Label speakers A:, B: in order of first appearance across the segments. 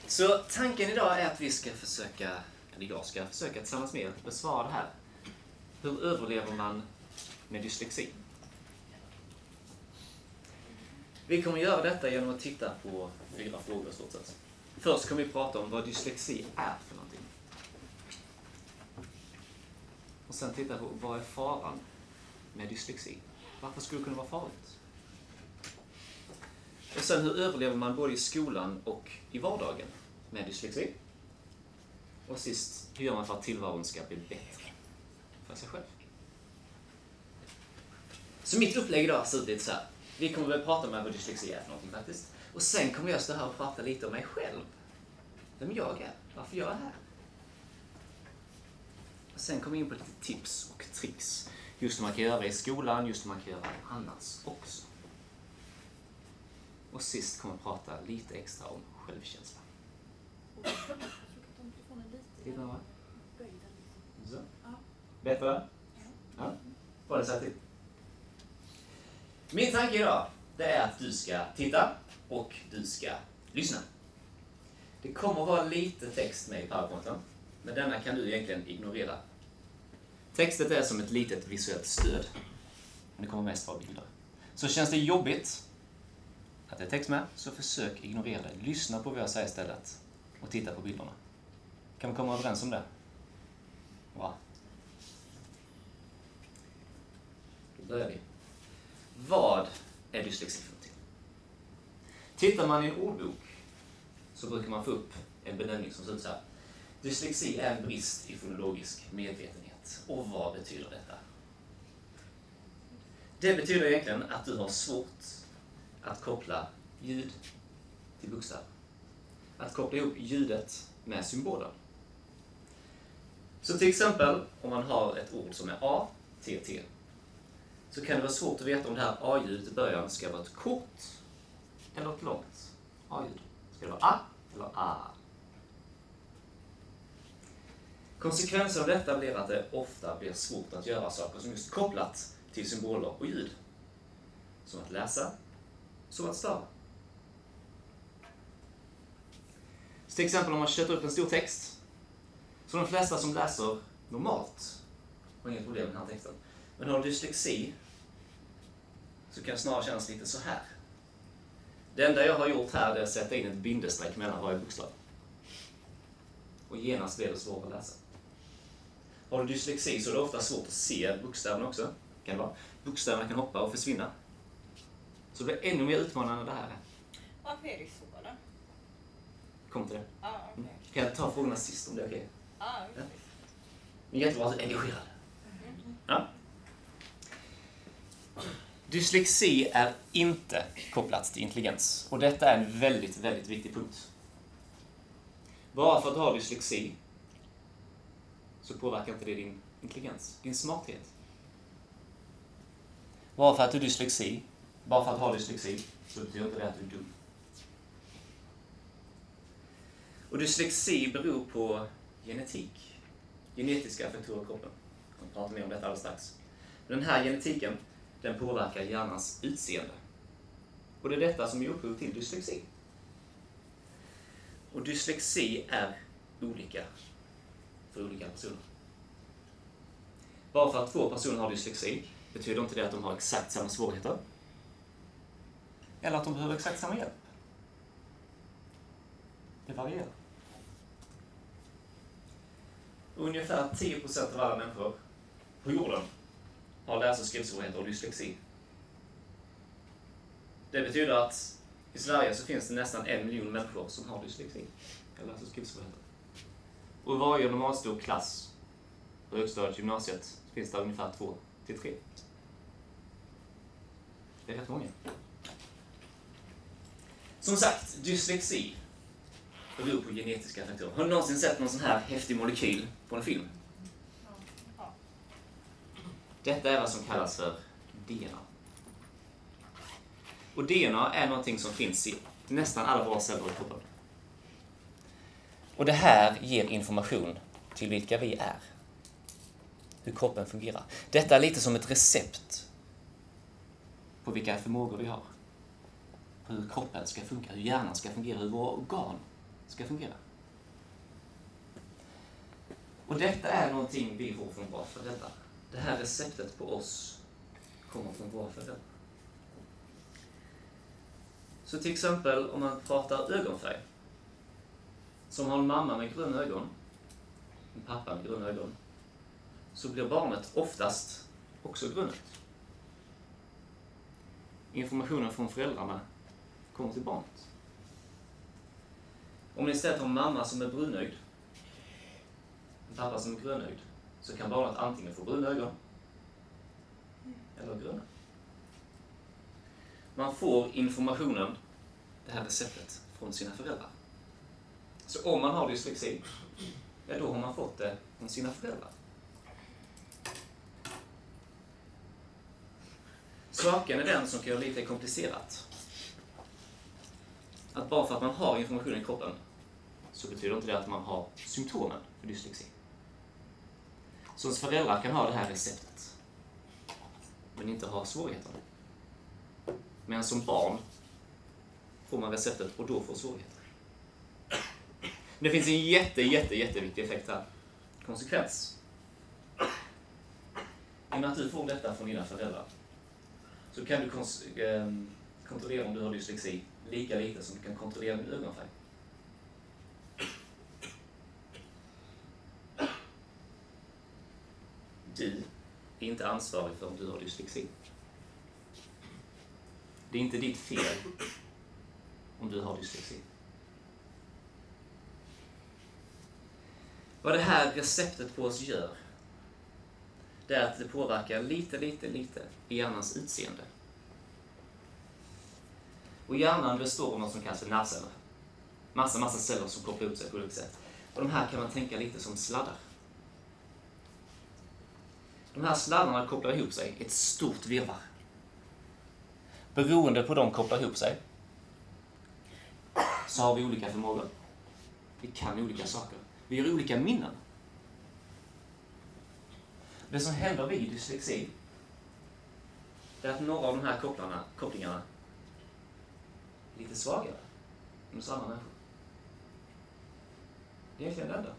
A: Så tanken idag är att jag ska försöka tillsammans med er besvara det här. Hur överlever man med dyslexi? Vi kommer göra detta genom att titta på 4 frågor i stort sett. Först kommer vi prata om vad dyslexi är för någonting. Och sen titta på vad är faran med dyslexi? Varför skulle det kunna vara farligt? Och sen hur överlever man både i skolan och i vardagen med dyslexi? Och sist, hur gör man för att tillvaron ska bli bättre för sig själv? Så mitt upplägg idag ser ut lite så här. Vi kommer väl prata med vad dyslexi är för någonting faktiskt. Och sen kommer jag stå här och prata lite om mig själv. Vem jag är, varför jag är här. Och sen kommer jag in på lite tips och tricks. Just hur man kan göra i skolan, just hur man kan göra annars också. Och sist kommer jag prata lite extra om självkänsla. Lite va? Så. Bättre? Ja. Vad har du sagt till? Min tanke idag, det är att du ska titta och du ska lyssna. Det kommer vara lite text med i PowerPointen, men denna kan du egentligen ignorera. Textet är som ett litet visuellt stöd, men det kommer mest vara bilder. Så känns det jobbigt att det är text med, så försök ignorera det. Lyssna på vad jag säger istället och titta på bilderna. Kan vi komma överens om det? Bra. Då börjar vi. Vad är dyslexi för någonting? Tittar man i en ordbok så brukar man få upp en benämning som ser ut så här. Dyslexi är en brist i fonologisk medvetenhet. Och vad betyder detta? Det betyder egentligen att du har svårt att koppla ljud till bokstäver. Att koppla ihop ljudet med symboler. Så till exempel om man har ett ord som är A, T, T. Så kan det vara svårt att veta om det här A-ljudet i början ska vara ett kort eller ett långt A-ljud. Ska det vara A eller A? Konsekvensen av detta blir att det ofta blir svårt att göra saker som just kopplat till symboler och ljud. Som att läsa, som att stava. Så till exempel om man sätter upp en stor text. Så de flesta som läser normalt har inget problem med den här texten. Men har du dyslexi så kan det snarare kännas lite så här. Det enda jag har gjort här är att sätta in ett bindestreck mellan varje bokstav. Och genast blir det svårt att läsa. Har du dyslexi så är det ofta svårt att se bokstäverna också. Kan det vara. Bokstäverna kan hoppa och försvinna. Så det blir ännu mer utmanande det här.
B: Varför är det så då?
A: Kom till det.
B: Okay.
A: Kan jag ta frågorna sist om det är okej?
B: Okay.
A: Det är jättebra att du är engagerad. Ja. Dyslexi är inte kopplat till intelligens. Och detta är en väldigt, väldigt viktig punkt. Bara för att du har dyslexi så påverkar inte det din intelligens, din smarthet. Bara för att du har dyslexi så betyder inte det att du är dum. Och dyslexi beror på genetik. Genetiska faktorer i kroppen. Jag kommer prata mer om detta alldeles strax. Den här genetiken, den påverkar hjärnans utseende. Och det är detta som är upphov till dyslexi. Och dyslexi är olika för olika personer. Bara för att 2 personer har dyslexi betyder inte det att de har exakt samma svårigheter. Eller att de behöver exakt samma hjälp. Det varierar. Ungefär 10% av alla människor på jorden har läs- och skrivsvårigheter och dyslexi. Det betyder att i Sverige så finns det nästan 1 miljon människor som har dyslexi eller läs- och skrivsvårigheter. Och i varje normalstor klass på högstadiet, gymnasiet, finns det ungefär 2 till 3. Det är rätt många. Som sagt, dyslexi beror på genetiska faktorer. Har du någonsin sett någon sån här häftig molekyl på en film?
B: Ja.
A: Detta är vad som kallas för DNA. Och DNA är någonting som finns i nästan alla våra celler i kroppen. Och det här ger information till vilka vi är. Hur kroppen fungerar. Detta är lite som ett recept på vilka förmågor vi har. På hur kroppen ska funka, hur hjärnan ska fungera, hur våra organ ska fungera. Och detta är någonting vi får från våra föräldrar. Det här receptet på oss kommer från våra föräldrar. Så till exempel om man pratar ögonfärg. Som har en mamma med gröna ögon, en pappa med gröna ögon, så blir barnet oftast också grönt. Informationen från föräldrarna kommer till barnet. Om ni istället har en mamma som är brunögd, en pappa som är grönögd, så kan barnet antingen få bruna ögon eller gröna. Man får informationen, det här receptet, från sina föräldrar. Så om man har dyslexi, ja då har man fått det från sina föräldrar. Saken är den som kan göra lite komplicerat. Att bara för att man har informationen i kroppen så betyder inte det att man har symptomen för dyslexi. Så ens föräldrar kan ha det här receptet men inte ha svårigheterna. Men som barn får man receptet och då får svårigheter. Det finns en jätteviktig effekt här. Konsekvens. I och med att du får detta från dina föräldrar så kan du kontrollera om du har dyslexi lika lite som du kan kontrollera din ögonfärg. Du är inte ansvarig för om du har dyslexi. Det är inte ditt fel om du har dyslexi. Vad det här receptet på oss gör, det är att det påverkar lite i hjärnans utseende. Och hjärnan består av något som kallas för nervceller. Massa celler som kopplar ihop sig på olika sätt. Och de här kan man tänka lite som sladdar. De här sladdarna kopplar ihop sig i ett stort virrvarr. Beroende på de kopplar ihop sig så har vi olika förmågor. Vi kan olika saker. Vi gör olika minnen. Det som händer vid dyslexi är att några av de här kopplingarna är lite svagare än hos andra människor. Det är egentligen det enda.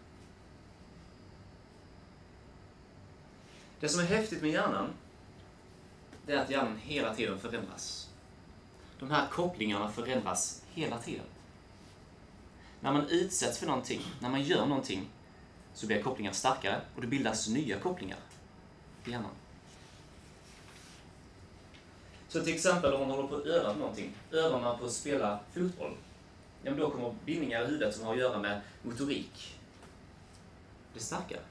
A: Det som är häftigt med hjärnan det är att hjärnan hela tiden förändras. De här kopplingarna förändras hela tiden. När man utsätts för någonting, när man gör någonting, så blir kopplingar starkare och det bildas nya kopplingar i hjärnan. Så till exempel om man håller på att öva någonting, övar man på att spela fotboll, ja, då kommer bindningar i huvudet som har att göra med motorik bli starkare.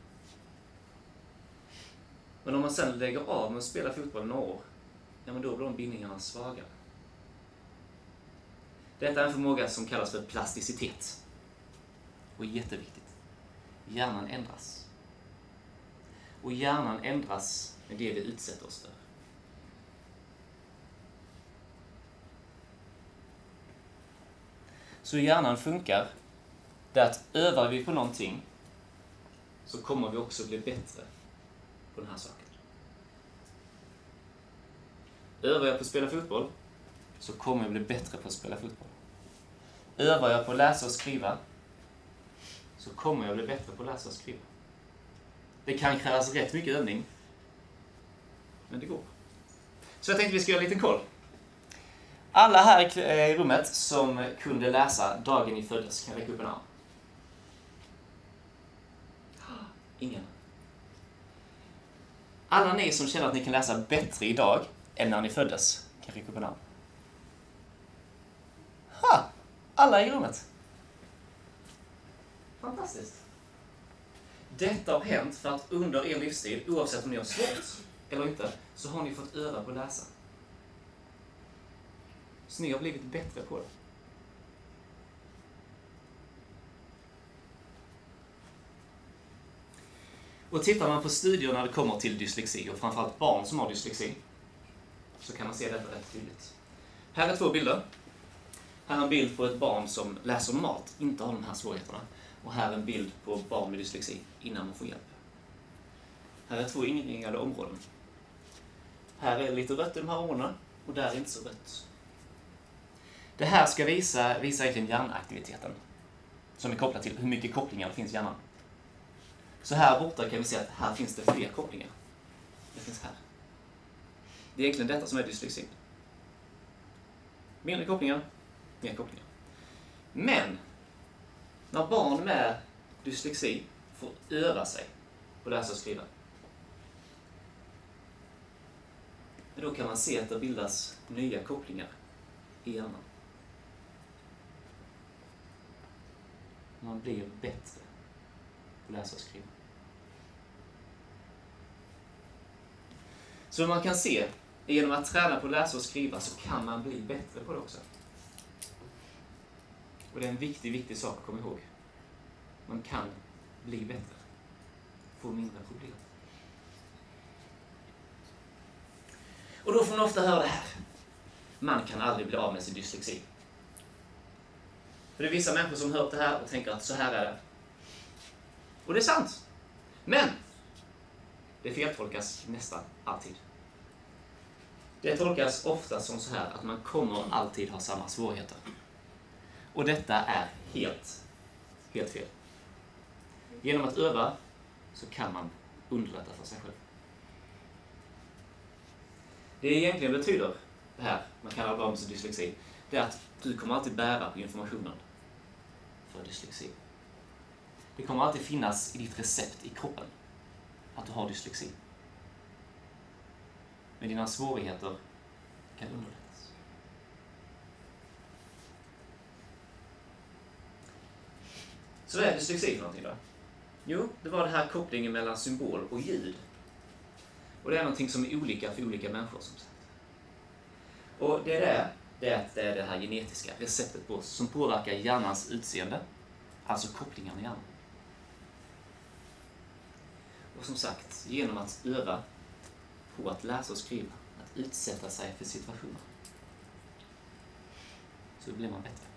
A: Men om man sen lägger av med att spela fotboll några år, ja, men då blir de bindningarna svagare. Detta är en förmåga som kallas för plasticitet. Och jätteviktigt. Hjärnan ändras. Och hjärnan ändras med det vi utsätter oss för. Så hjärnan funkar, det är att övar vi på någonting så kommer vi också bli bättre på den här saken. Övar jag på att spela fotboll så kommer jag bli bättre på att spela fotboll. Övar jag på att läsa och skriva så kommer jag bli bättre på att läsa och skriva. Det kan krävas rätt mycket övning, men det går. Så jag tänkte vi ska göra en liten koll. Alla här i rummet som kunde läsa dagen ni föddes kan räcka upp en arm. Ingen. Alla ni som känner att ni kan läsa bättre idag än när ni föddes kan räcka upp en arm. Alla i rummet. Fantastiskt. Detta har hänt för att under er livstid, oavsett om ni har svårt eller inte, så har ni fått öva på att läsa. Så ni har blivit bättre på det. Och tittar man på studier när det kommer till dyslexi, och framförallt barn som har dyslexi, så kan man se detta rätt tydligt. Här är 2 bilder. Här är en bild på ett barn som läser normalt, inte har de här svårigheterna. Och här är en bild på barn med dyslexi innan man får hjälp. Här är 2 inringade områden. Här är lite rött i de här områdena och där är inte så rött. Det här ska visa egentligen hjärnaktiviteten. som är kopplat till hur mycket kopplingar det finns i hjärnan. Så här borta kan vi se att här finns det fler kopplingar. Det finns här. Det är egentligen detta som är dyslexi. Mindre kopplingar, mer kopplingar. Men när barn med dyslexi får öva sig på att läsa och skriva, då kan man se att det bildas nya kopplingar i hjärnan. Man blir bättre på att läsa och skriva. Så man kan se, genom att träna på att läsa och skriva så kan man bli bättre på det också. Och det är en viktig sak att komma ihåg. Man kan bli bättre. Få mindre problem. Och då får man ofta höra det här. Man kan aldrig bli av med sin dyslexi. För det är vissa människor som hör det här och tänker att så här är det. Och det är sant. Men det feltolkas nästan alltid. Det tolkas ofta som så här att man kommer alltid ha samma svårigheter. Och detta är helt fel. Genom att öva så kan man underlätta för sig själv. Det egentligen betyder det här, man kan aldrig ha med sig dyslexi, det är att du kommer alltid bära på informationen för dyslexi. Det kommer alltid finnas i ditt recept i kroppen att du har dyslexi. Men dina svårigheter kan underlättas. Så vad är dyslexi för någonting då? Jo, det var den här kopplingen mellan symbol och ljud. Och det är någonting som är olika för olika människor, som sagt. Och det är det här genetiska receptet på som påverkar hjärnans utseende, alltså kopplingarna i hjärnan. Och som sagt, genom att öva på att läsa och skriva, att utsätta sig för situationer, så blir man bättre.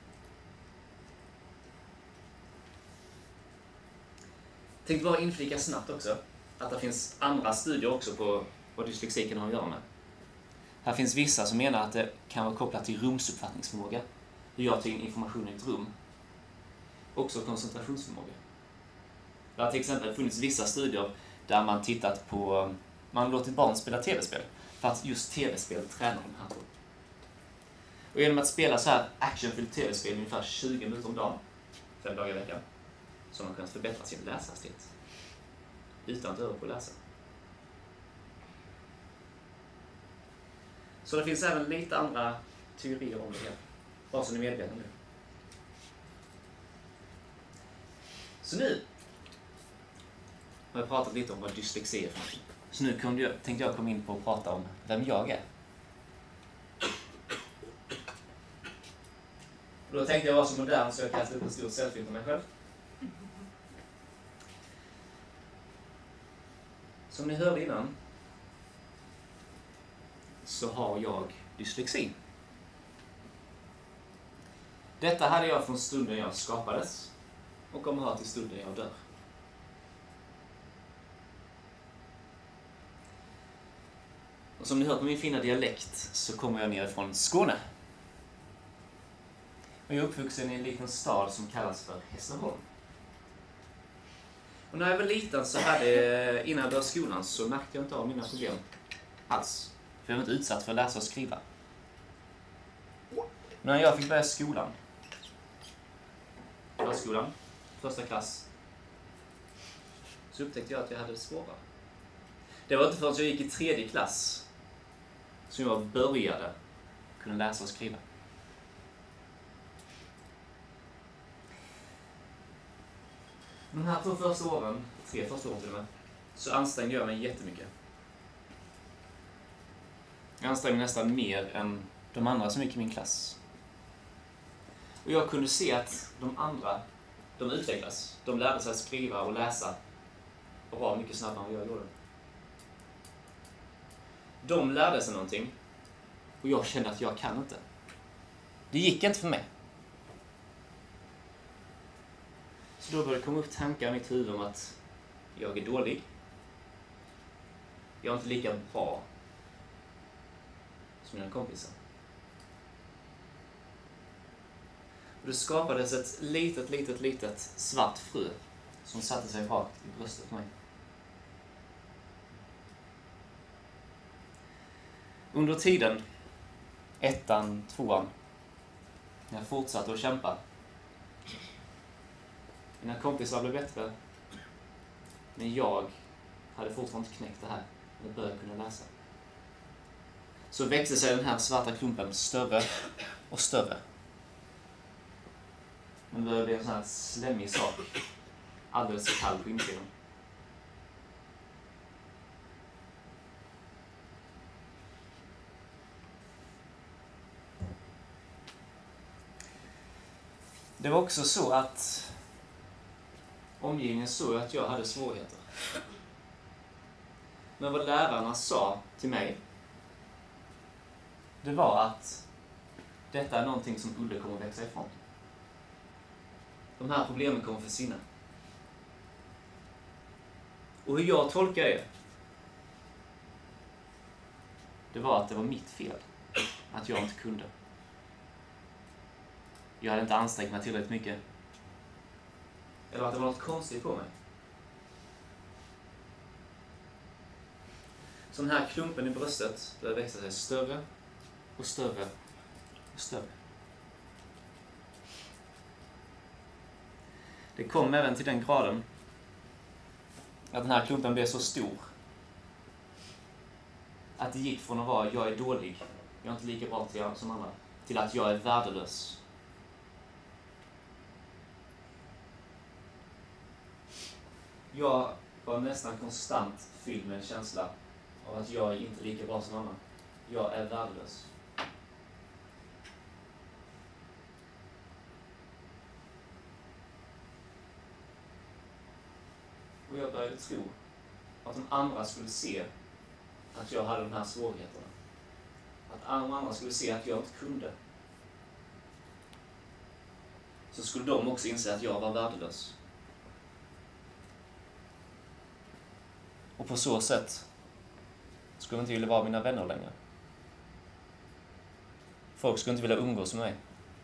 A: Tänkte bara inflika snabbt också att det finns andra studier också på vad dyslexi kan ha att göra med. Här finns vissa som menar att det kan vara kopplat till rumsuppfattningsförmåga, hur jag tar in information i ett rum, också koncentrationsförmåga. Det har till exempel funnits vissa studier där man tittat på, man låtit barn spela tv-spel för att just tv-spel tränar de här två. Och genom att spela så här actionfyllt tv-spel ungefär 20 minuter om dagen, 5 dagar i veckan, så har man kunnat förbättra sin läshastighet utan att öva på att läsa. Så det finns även lite andra teorier om det här, bara så ni är medvetna nu. Så nu har jag pratat lite om vad dyslexi är för någonting. Så nu tänkte jag komma in på att prata om vem jag är. Och då tänkte jag vara så modern så jag kastade upp en stor selfie på mig själv. Som ni hörde innan så har jag dyslexi. Detta hade jag från stunden jag skapades och kommer ha till stunden jag dör. Och som ni hört på min fina dialekt så kommer jag ner från Skåne. Och jag är uppvuxen i en liten stad som kallas för Hässleholm. Och när jag var liten så innan jag började skolan så märkte jag inte av mina problem alls. För jag var inte utsatt för att läsa och skriva. Men när jag fick börja skolan, förskolan, första klass, så upptäckte jag att jag hade det svårare. Det var inte förrän jag gick i 3:e klass som jag började kunna läsa och skriva. De här 3 första åren till och med, så ansträngde jag mig jättemycket. Jag ansträngde mig nästan mer än de andra som gick i min klass. Och jag kunde se att de andra, de utvecklas. De lärde sig att skriva och läsa bra mycket snabbare än vad jag gjorde. De lärde sig någonting och jag kände att jag kan inte. Det gick inte för mig. Så då började det komma upp tankar i mitt huvud om att jag är dålig. Jag är inte lika bra som mina kompisar. Och det skapades ett litet svart frö som satte sig rakt i bröstet på mig. Under tiden, 1:an, 2:an, när jag fortsatte att kämpa. Mina kompisar blev bättre. Men jag hade fortfarande inte knäckt det här. Jag började kunna läsa. Så växte sig den här svarta klumpen större och större. Men det började bli en sån här slemmig sak. Alldeles för kall på insidan. Det var också så att omgivningen såg att jag hade svårigheter. Men vad lärarna sa till mig, det var att detta är någonting som Ulle kommer att växa ifrån. De här problemen kommer att försvinna. Och hur jag tolkar det var att det var mitt fel. Att jag inte kunde. Jag hade inte ansträngt mig tillräckligt mycket. Eller att det var något konstigt på mig. Så den här klumpen i bröstet började växa sig större och större och större. Det kom även till den graden att den här klumpen blev så stor att det gick från att vara jag är dålig, jag är inte lika bra som andra, till att jag är värdelös. Jag var nästan konstant fylld med en känsla av att jag är inte lika bra som andra. Jag är värdelös. Och jag började tro att de andra skulle se att jag hade de här svårigheterna. Att andra skulle se att jag inte kunde. Så skulle de också inse att jag var värdelös. Och på så sätt skulle de inte vilja vara mina vänner längre. Folk skulle inte vilja umgås med mig.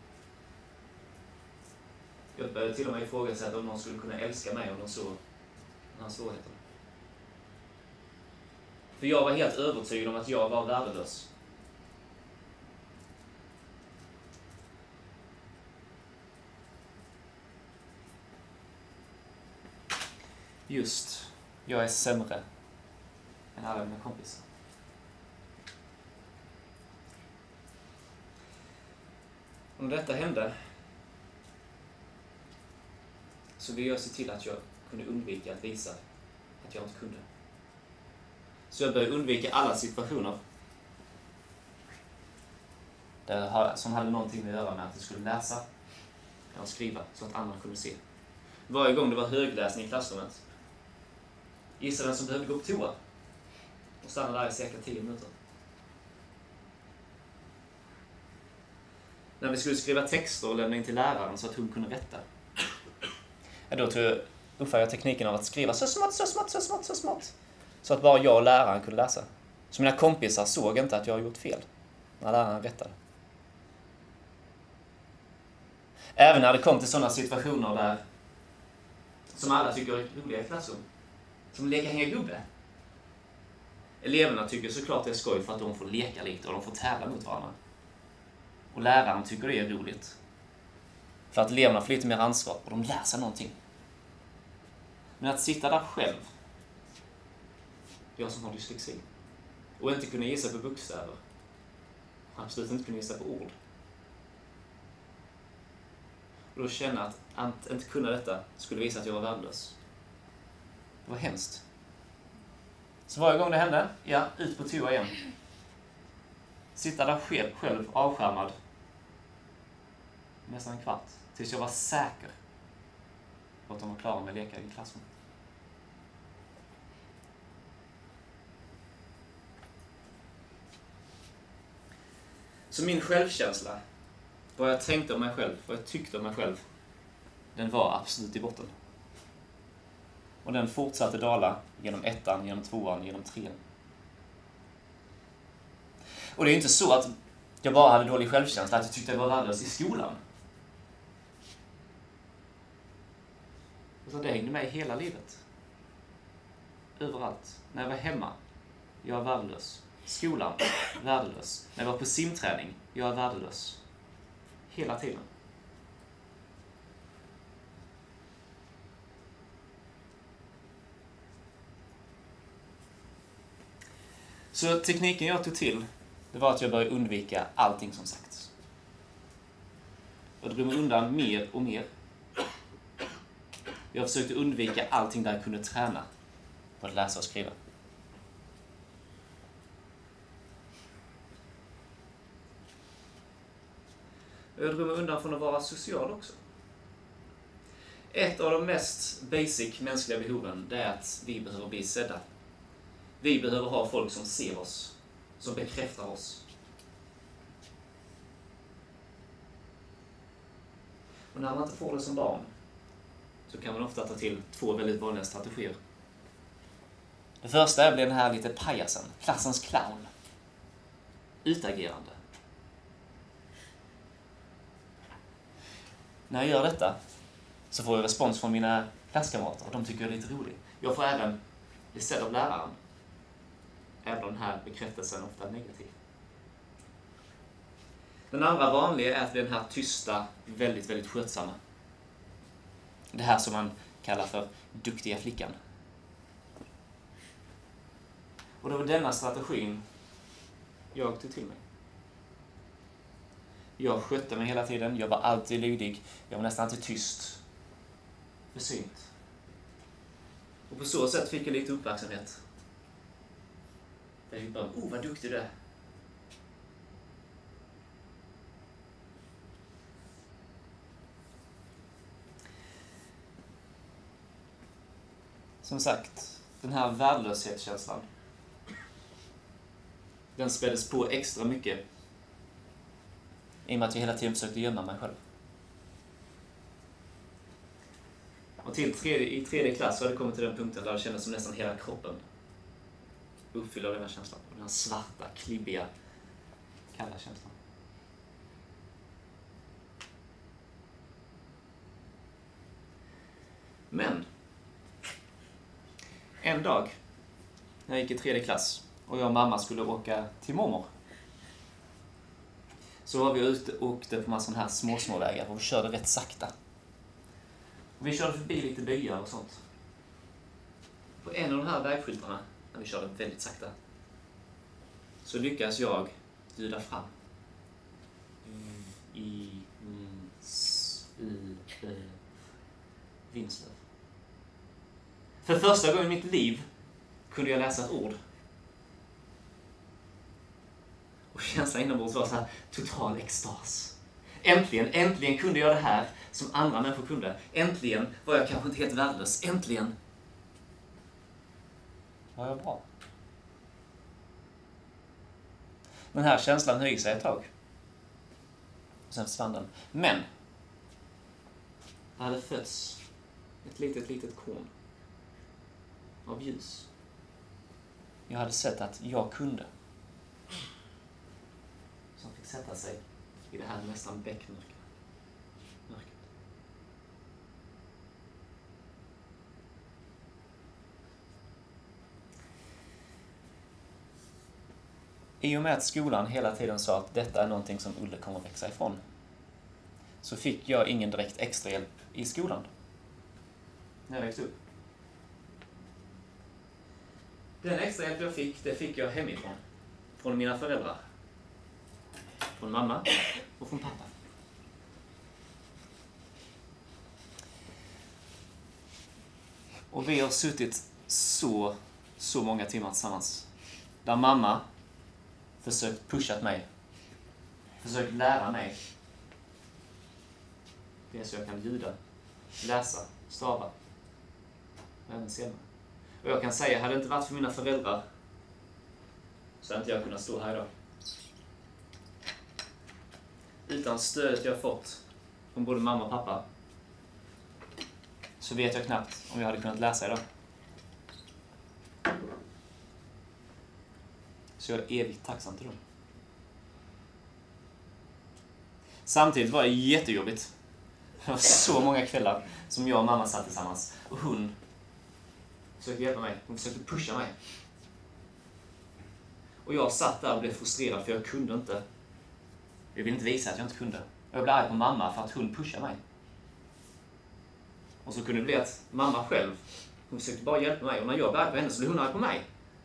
A: Jag började till och med ifrågasätta om någon skulle kunna älska mig om de såg den här svårigheten. För jag var helt övertygad om att jag var värdelös. Just, jag är sämre än alla mina kompisar. Och när detta hände så ville jag se till att jag kunde undvika att visa att jag inte kunde. Så jag började undvika alla situationer som hade någonting att göra med att jag skulle läsa eller skriva så att andra kunde se. Varje gång det var högläsning i klassrummet, gissa vem som behövde gå på toa och stanna där i cirka 10 minuter. När vi skulle skriva texter och lämna in till läraren så att hon kunde rätta. Då uppfann jag tekniken av att skriva så smått. Så att bara jag och läraren kunde läsa. Så mina kompisar såg inte att jag hade gjort fel när läraren rättade. Även när det kom till sådana situationer där som alla tycker är roliga i klassrum. Som leka hänga gubbe. Eleverna tycker såklart det är skoj för att de får leka lite och de får tävla mot varandra. Och läraren tycker det är roligt. För att eleverna får lite mer ansvar och de lär sig någonting. Men att sitta där själv, jag som har dyslexi, och inte kunna gissa på bokstäver, absolut inte kunna gissa på ord. Och då känna att inte kunna detta skulle visa att jag var värdelös. Det var hemskt. Så varje gång det hände, ut på toa igen. Sitta där själv avskärmad. Nästan en kvart. Tills jag var säker på att de var klara med leka i klassrummet. Så min självkänsla, vad jag tänkte om mig själv, vad jag tyckte om mig själv, den var absolut i botten. Och den fortsatte dala genom 1:an, genom 2:an, genom 3:an. Och det är ju inte så att jag bara hade dålig självkänsla, att jag tyckte jag var värdelös i skolan. Utan det hängde med hela livet. Överallt. När jag var hemma, jag är värdelös. Skolan, värdelös. När jag var på simträning, jag är värdelös. Hela tiden. Så tekniken jag tog till, det var att jag började undvika allting som sagts. Jag drog mig undan mer och mer. Jag försökte undvika allting där jag kunde träna på att läsa och skriva. Jag drog mig undan från att vara social också. Ett av de mest basic mänskliga behoven, det är att vi behöver bli sedda. Vi behöver ha folk som ser oss, som bekräftar oss. Och när man inte får det som barn, så kan man ofta ta till 2 väldigt vanliga strategier. Det första är att bli den här lite pajasen, klassens clown. Utagerande. När jag gör detta så får jag respons från mina klasskamrater och de tycker jag är lite rolig. Jag får även bli sedd av läraren. Även om den här bekräftelsen ofta är negativ. Den andra vanliga är att bli den här tysta, väldigt, väldigt skötsamma. Det här som man kallar för duktiga flickan. Och det var denna strategin jag tog till mig. Jag skötte mig hela tiden, jag var alltid lydig, jag var nästan alltid tyst. Försynt. Och på så sätt fick jag lite uppmärksamhet. Jag fick bara, vad duktig du är. Som sagt, den här värdelöshetskänslan, den späddes på extra mycket i och med att jag hela tiden försökte gömma mig själv. Och i tredje klass så hade jag kommit till den punkten där det kändes som nästan hela kroppen uppfylld av den här känslan. Den här svarta, klibbiga, kalla känslan. Men en dag när jag gick i tredje klass och jag och mamma skulle åka till mormor, så var vi ute och åkte på massa här små vägar och vi körde rätt sakta. Och vi körde förbi lite byar och sånt. På en av de här vägskyltarna, när vi körde väldigt sakta, så lyckas jag ljuda fram. Vinslöv. För första gången i mitt liv kunde jag läsa ett ord. Och känslan inombords var så här total extas. Äntligen kunde jag det här som andra människor kunde. Äntligen var jag kanske inte helt värdelös. Äntligen var jag bra. Den här känslan höjde sig ett tag. Och sen försvann den. Men det hade fötts ett litet korn av ljus. Jag hade sett att jag kunde. Som fick sätta sig i det här nästan bäckmörkret. I och med att skolan hela tiden sa att detta är någonting som Ulle kommer att växa ifrån, så fick jag ingen direkt extra hjälp i skolan när jag växte upp. Den extra hjälp jag fick, det fick jag hemifrån. Från mina föräldrar. Från mamma och från pappa. Och vi har suttit så många timmar tillsammans. Där mamma försökt pushat mig. Försökt lära mig det så jag kan ljuda, läsa, stava och även se mig. Och jag kan säga, hade det inte varit för mina föräldrar så hade inte jag kunnat stå här idag. Utan stödet jag fått från både mamma och pappa så vet jag knappt om jag hade kunnat läsa idag. Så jag är evigt tacksam till dem. Samtidigt var det jättejobbigt. Det var så många kvällar som jag och mamma satt tillsammans. Och hon försökte hjälpa mig. Hon försökte pusha mig. Och jag satt där och blev frustrerad för jag kunde inte. Jag ville inte visa att jag inte kunde. Och jag blev arg på mamma för att hon pushade mig. Och så kunde det bli att mamma själv, hon försökte bara hjälpa mig. Och när jag blev arg på henne så blev hon arg på mig.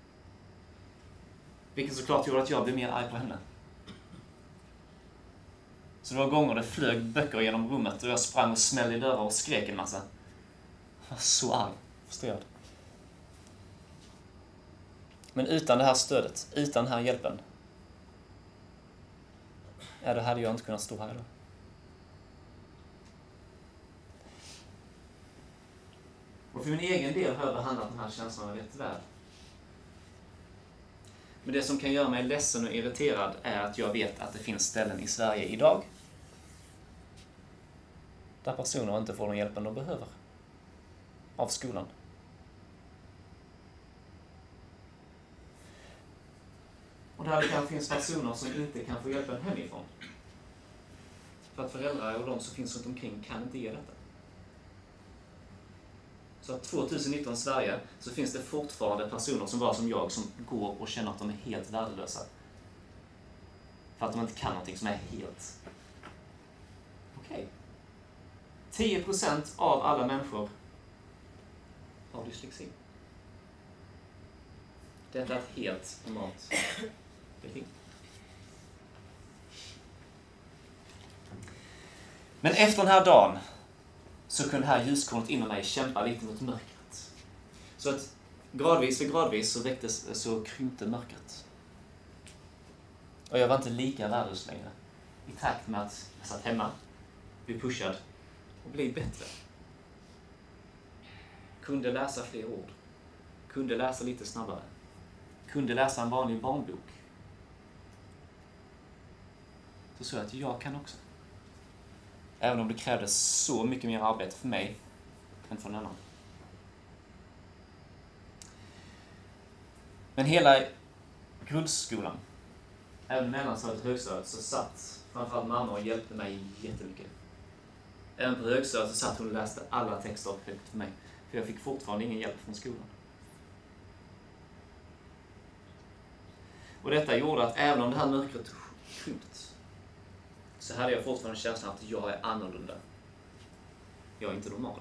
A: Vilket såklart gjorde att jag blev mer arg på henne. Så det var gånger det flög böcker genom rummet och jag sprang och smällde i dörrar och skrek en massa. Jag var så arg, frustrerad. Men utan det här stödet, utan den här hjälpen, då hade jag inte kunnat stå här idag. Och för min egen del har jag behandlat den här känslan rätt väl. Men det som kan göra mig ledsen och irriterad är att jag vet att det finns ställen i Sverige idag där personer inte får den hjälpen de behöver av skolan. Och där det kanske finns personer som inte kan få hjälpen hemifrån. För att föräldrar och de som finns runt omkring kan inte ge detta. Så att 2019 i Sverige så finns det fortfarande personer som var som jag som går och känner att de är helt värdelösa. För att de inte kan någonting som är helt okej. 10% av alla människor har dyslexi. Detta är ett helt normalt beting. Men efter den här dagen så kunde det här ljuskornet inom mig kämpa lite mot mörkret. Så att gradvis för gradvis så krympte mörkret. Och jag var inte lika värdelös längre. I takt med att jag satt hemma, blev pushad och blev bättre. Kunde läsa fler ord. Kunde läsa lite snabbare. Kunde läsa en vanlig barnbok. Så såg jag att jag kan också. Även om det krävdes så mycket mer arbete för mig än för någon annan. Men hela grundskolan, även mellanstadiet och högstadiet, så satt framförallt mamma och hjälpte mig jättemycket. Även på högstadiet så satt hon och läste alla texter högt för mig. För jag fick fortfarande ingen hjälp från skolan. Och detta gjorde att även om det här mörkret krympt, så hade jag fortfarande känslan att jag är annorlunda. Jag är inte normal.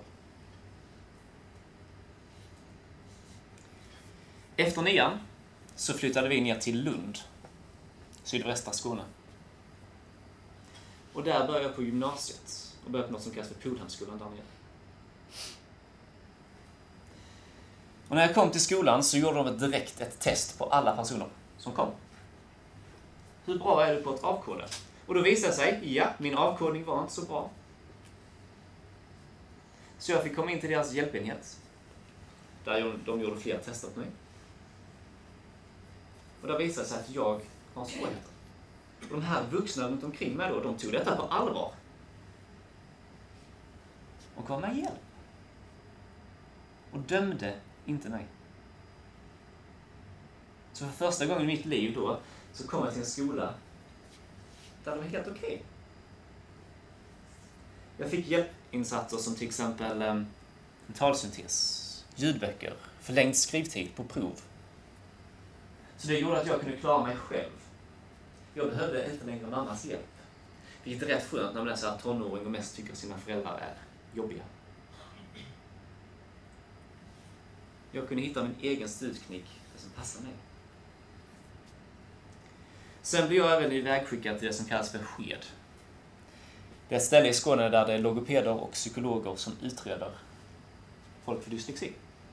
A: Efter 9 så flyttade vi ner till Lund, sydvästra Skåne. Och där började jag på gymnasiet och började på något som kallas för Polhemsskolan där nere. Och när jag kom till skolan så gjorde de direkt ett test på alla personer som kom. Hur bra är du på att avkoda? Och då visade det sig, ja, min avkodning var inte så bra. Så jag fick komma in till deras hjälpenhet. Där de gjorde flera tester på mig. Och där visade det sig att jag har svårigheter. Och de här vuxna runt omkring mig då, de tog detta på allvar. Och gav mig hjälp. Och dömde inte mig. Så för första gången i mitt liv då, så kom jag till en skola där det var helt okej. Jag fick hjälpinsatser som till exempel talsyntes, ljudböcker, förlängd skrivtid på prov. Så det gjorde att jag kunde klara mig själv. Jag behövde inte längre mammas hjälp. Vilket är rätt skönt när man är så här tonåring och mest tycker att sina föräldrar är jobbiga. Jag kunde hitta min egen studsknick som passar mig. Sen blev jag även ivägskickad till det som kallas för Sked. Det är ett ställe i Skåne där det är logopeder och psykologer som utreder folk för dyslexi.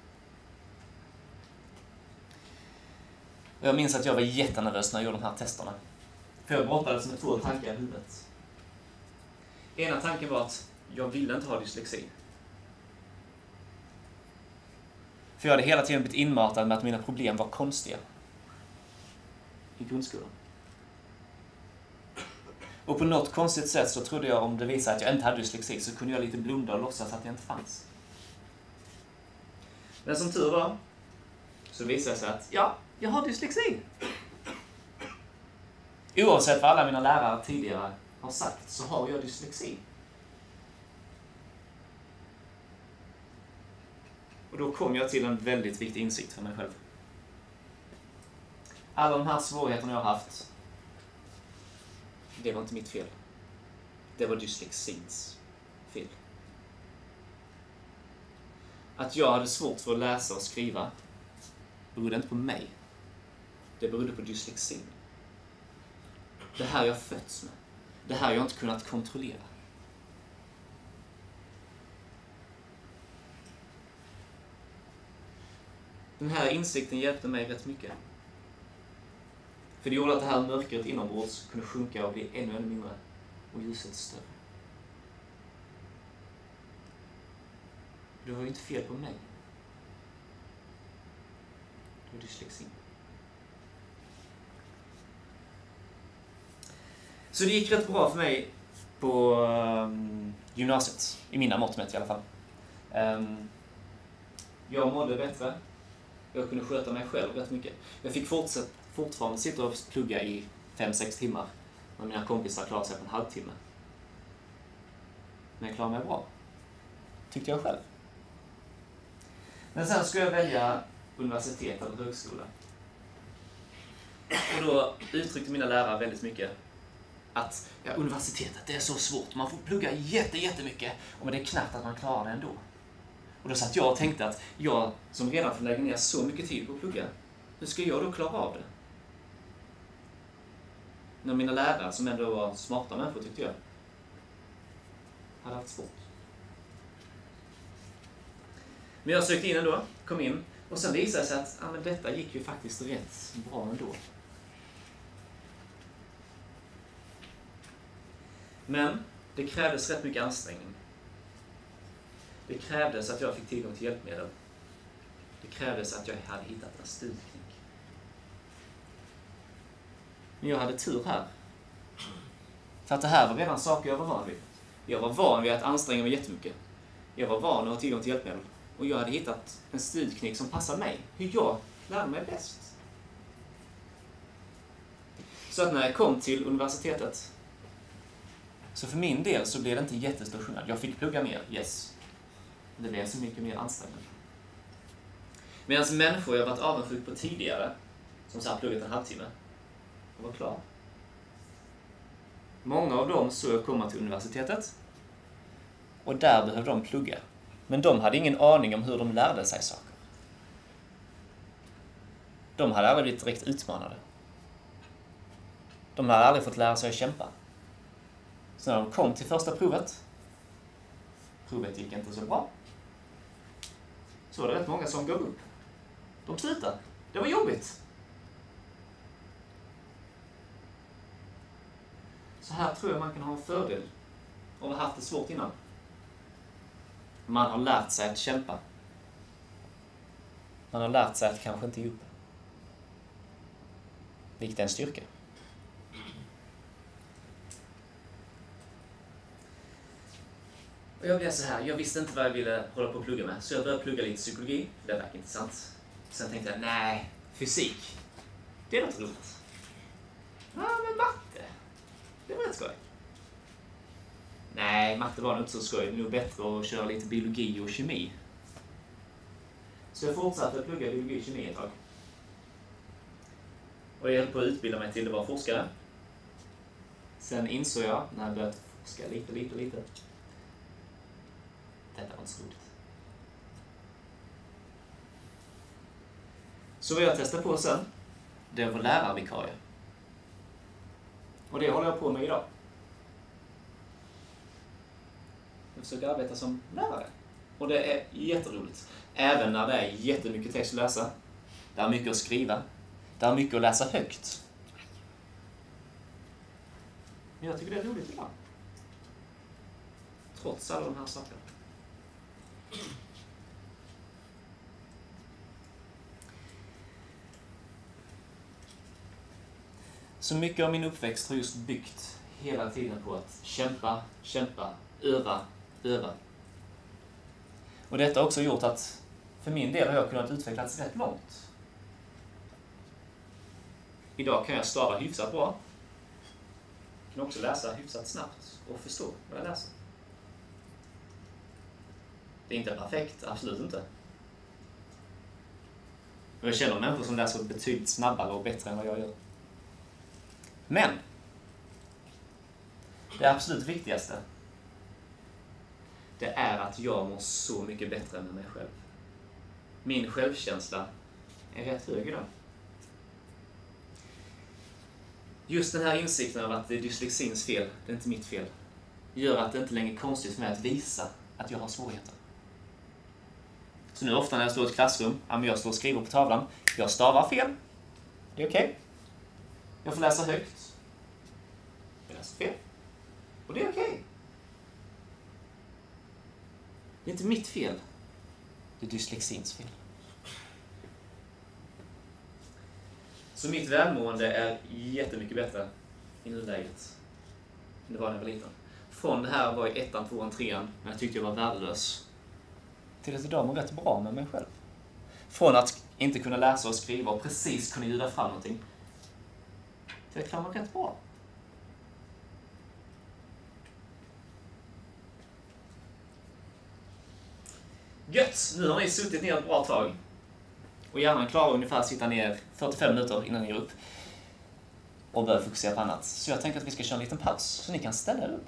A: Och jag minns att jag var jättenervös när jag gjorde de här testerna. För jag brottades med 2 tankar i huvudet. Ena tanken var att jag ville inte ha dyslexi. För jag hade hela tiden blivit inmatad med att mina problem var konstiga. I grundskolan. Och på något konstigt sätt så trodde jag om det visade att jag inte hade dyslexi så kunde jag lite blunda och låtsas att jag inte fanns. Men som tur var så visade det sig att ja, jag har dyslexi. Oavsett vad alla mina lärare tidigare har sagt så har jag dyslexi. Och då kom jag till en väldigt viktig insikt för mig själv. Alla de här svårigheterna jag har haft, det var inte mitt fel. Det var dyslexins fel. Att jag hade svårt för att läsa och skriva berodde inte på mig. Det berodde på dyslexin. Det här jag fötts med. Det här jag inte kunnat kontrollera. Den här insikten hjälpte mig rätt mycket. För det gjorde att det här mörkret inombords kunde sjunka och bli ännu mindre och ljuset större. Det var ju inte fel på mig. Det var dyslexin. Så det gick rätt bra för mig på gymnasiet, i mina mått mätt i alla fall. Jag mådde bättre. Jag kunde sköta mig själv rätt mycket. Jag fick fortfarande sitta och plugga i 5-6 timmar. Och mina kompisar klarade sig på en halvtimme. Men jag klarade mig bra. Tyckte jag själv. Men sen skulle jag välja universitet eller högskola. Och då uttryckte mina lärare väldigt mycket att universitetet, det är så svårt. Man får plugga jättemycket. Och det är knappt att man klarar det ändå. Och då satt jag och tänkte att jag som redan får lägga ner så mycket tid på att plugga, hur ska jag då klara av det? När mina lärare, som ändå var smarta människor tyckte jag, hade haft svårt. Men jag sökte in ändå, kom in, och sen visade det sig att men detta gick ju faktiskt rätt bra ändå. Men det krävdes rätt mycket ansträngning. Det krävdes att jag fick tillgång till hjälpmedel. Det krävdes att jag hade hittat en studieknick. Men jag hade tur här. För att det här var redan saker jag var van vid. Jag var van vid att anstränga mig jättemycket. Jag var van att ha tillgång till hjälpmedel. Och jag hade hittat en studieknick som passade mig. Hur jag lärde mig bäst. Så att när jag kom till universitetet, så för min del så blev det inte jättestor skillnad. Jag fick plugga mer, yes. Det blev så mycket mer ansträngande. Medan människor jag varit avundsjuk på tidigare, som satt pluggat en halvtimme, och var klar. Många av dem såg jag komma till universitetet, och där behövde de plugga. Men de hade ingen aning om hur de lärde sig saker. De hade aldrig blivit direkt utmanade. De hade aldrig fått lära sig att kämpa. Så när de kom till första provet gick inte så bra. Så var det rätt många som gav upp. De slutade. Det var jobbigt. Så här tror jag man kan ha en fördel av att ha haft det svårt innan. Man har lärt sig att kämpa. Man har lärt sig att kanske inte ge upp. Vilket är en styrka. Och jag blev så här, jag visste inte vad jag ville hålla på att plugga med. Så jag började plugga lite psykologi, det verkar intressant. Sen tänkte jag, nej, fysik, det är något roligt. Ja, men matte, det var rätt skoj. Nej, matte var nog inte så skoj, det är nog bättre att köra lite biologi och kemi. Så jag fortsatte plugga biologi och kemi ett tag. Och jag höll på att utbilda mig till att vara forskare. Sen insåg jag, när jag började forska lite. Detta var inte så roligt. Så vad jag testade på sen, det var lärarvikarie. Och det håller jag på med idag. Jag försöker arbeta som lärare. Och det är jätteroligt. Även när det är jättemycket text att läsa. Det är mycket att skriva. Det är mycket att läsa högt. Men jag tycker det är roligt ibland. Trots alla de här sakerna. Så mycket av min uppväxt har just byggt hela tiden på att kämpa, öva. Och detta har också gjort att för min del har jag kunnat utvecklas rätt långt. Idag kan jag stava hyfsat bra. Jag kan också läsa hyfsat snabbt och förstå vad jag läser. Det är inte perfekt, absolut inte. Och jag känner människor som läser betydligt snabbare och bättre än vad jag gör. Men det absolut viktigaste, det är att jag mår så mycket bättre med mig själv. Min självkänsla är rätt hög idag. Just den här insikten av att det är dyslexins fel, det är inte mitt fel, gör att det inte längre är konstigt för mig att visa att jag har svårigheter. Så nu ofta när jag står i ett klassrum, jag står och skriver på tavlan, jag stavar fel. Det är okej. Jag får läsa högt. Jag läser fel. Och det är okej. Det är inte mitt fel. Det är dyslexins fel. Så mitt välmående är jättemycket bättre i nuläget än det var när jag var liten. Från det här var i 1, 2, 3 när jag tyckte jag var värdelös, till att idag mår rätt bra med mig själv. Från att inte kunna läsa och skriva och precis kunna ljuda fram någonting, till att klara mig rätt bra. Gött! Nu har ni suttit ner ett bra tag. Och hjärnan klarar ungefär att sitta ner 45 minuter innan ni ger upp. Och börjar fokusera på annat. Så jag tänker att vi ska köra en liten paus, så ni kan ställa er upp.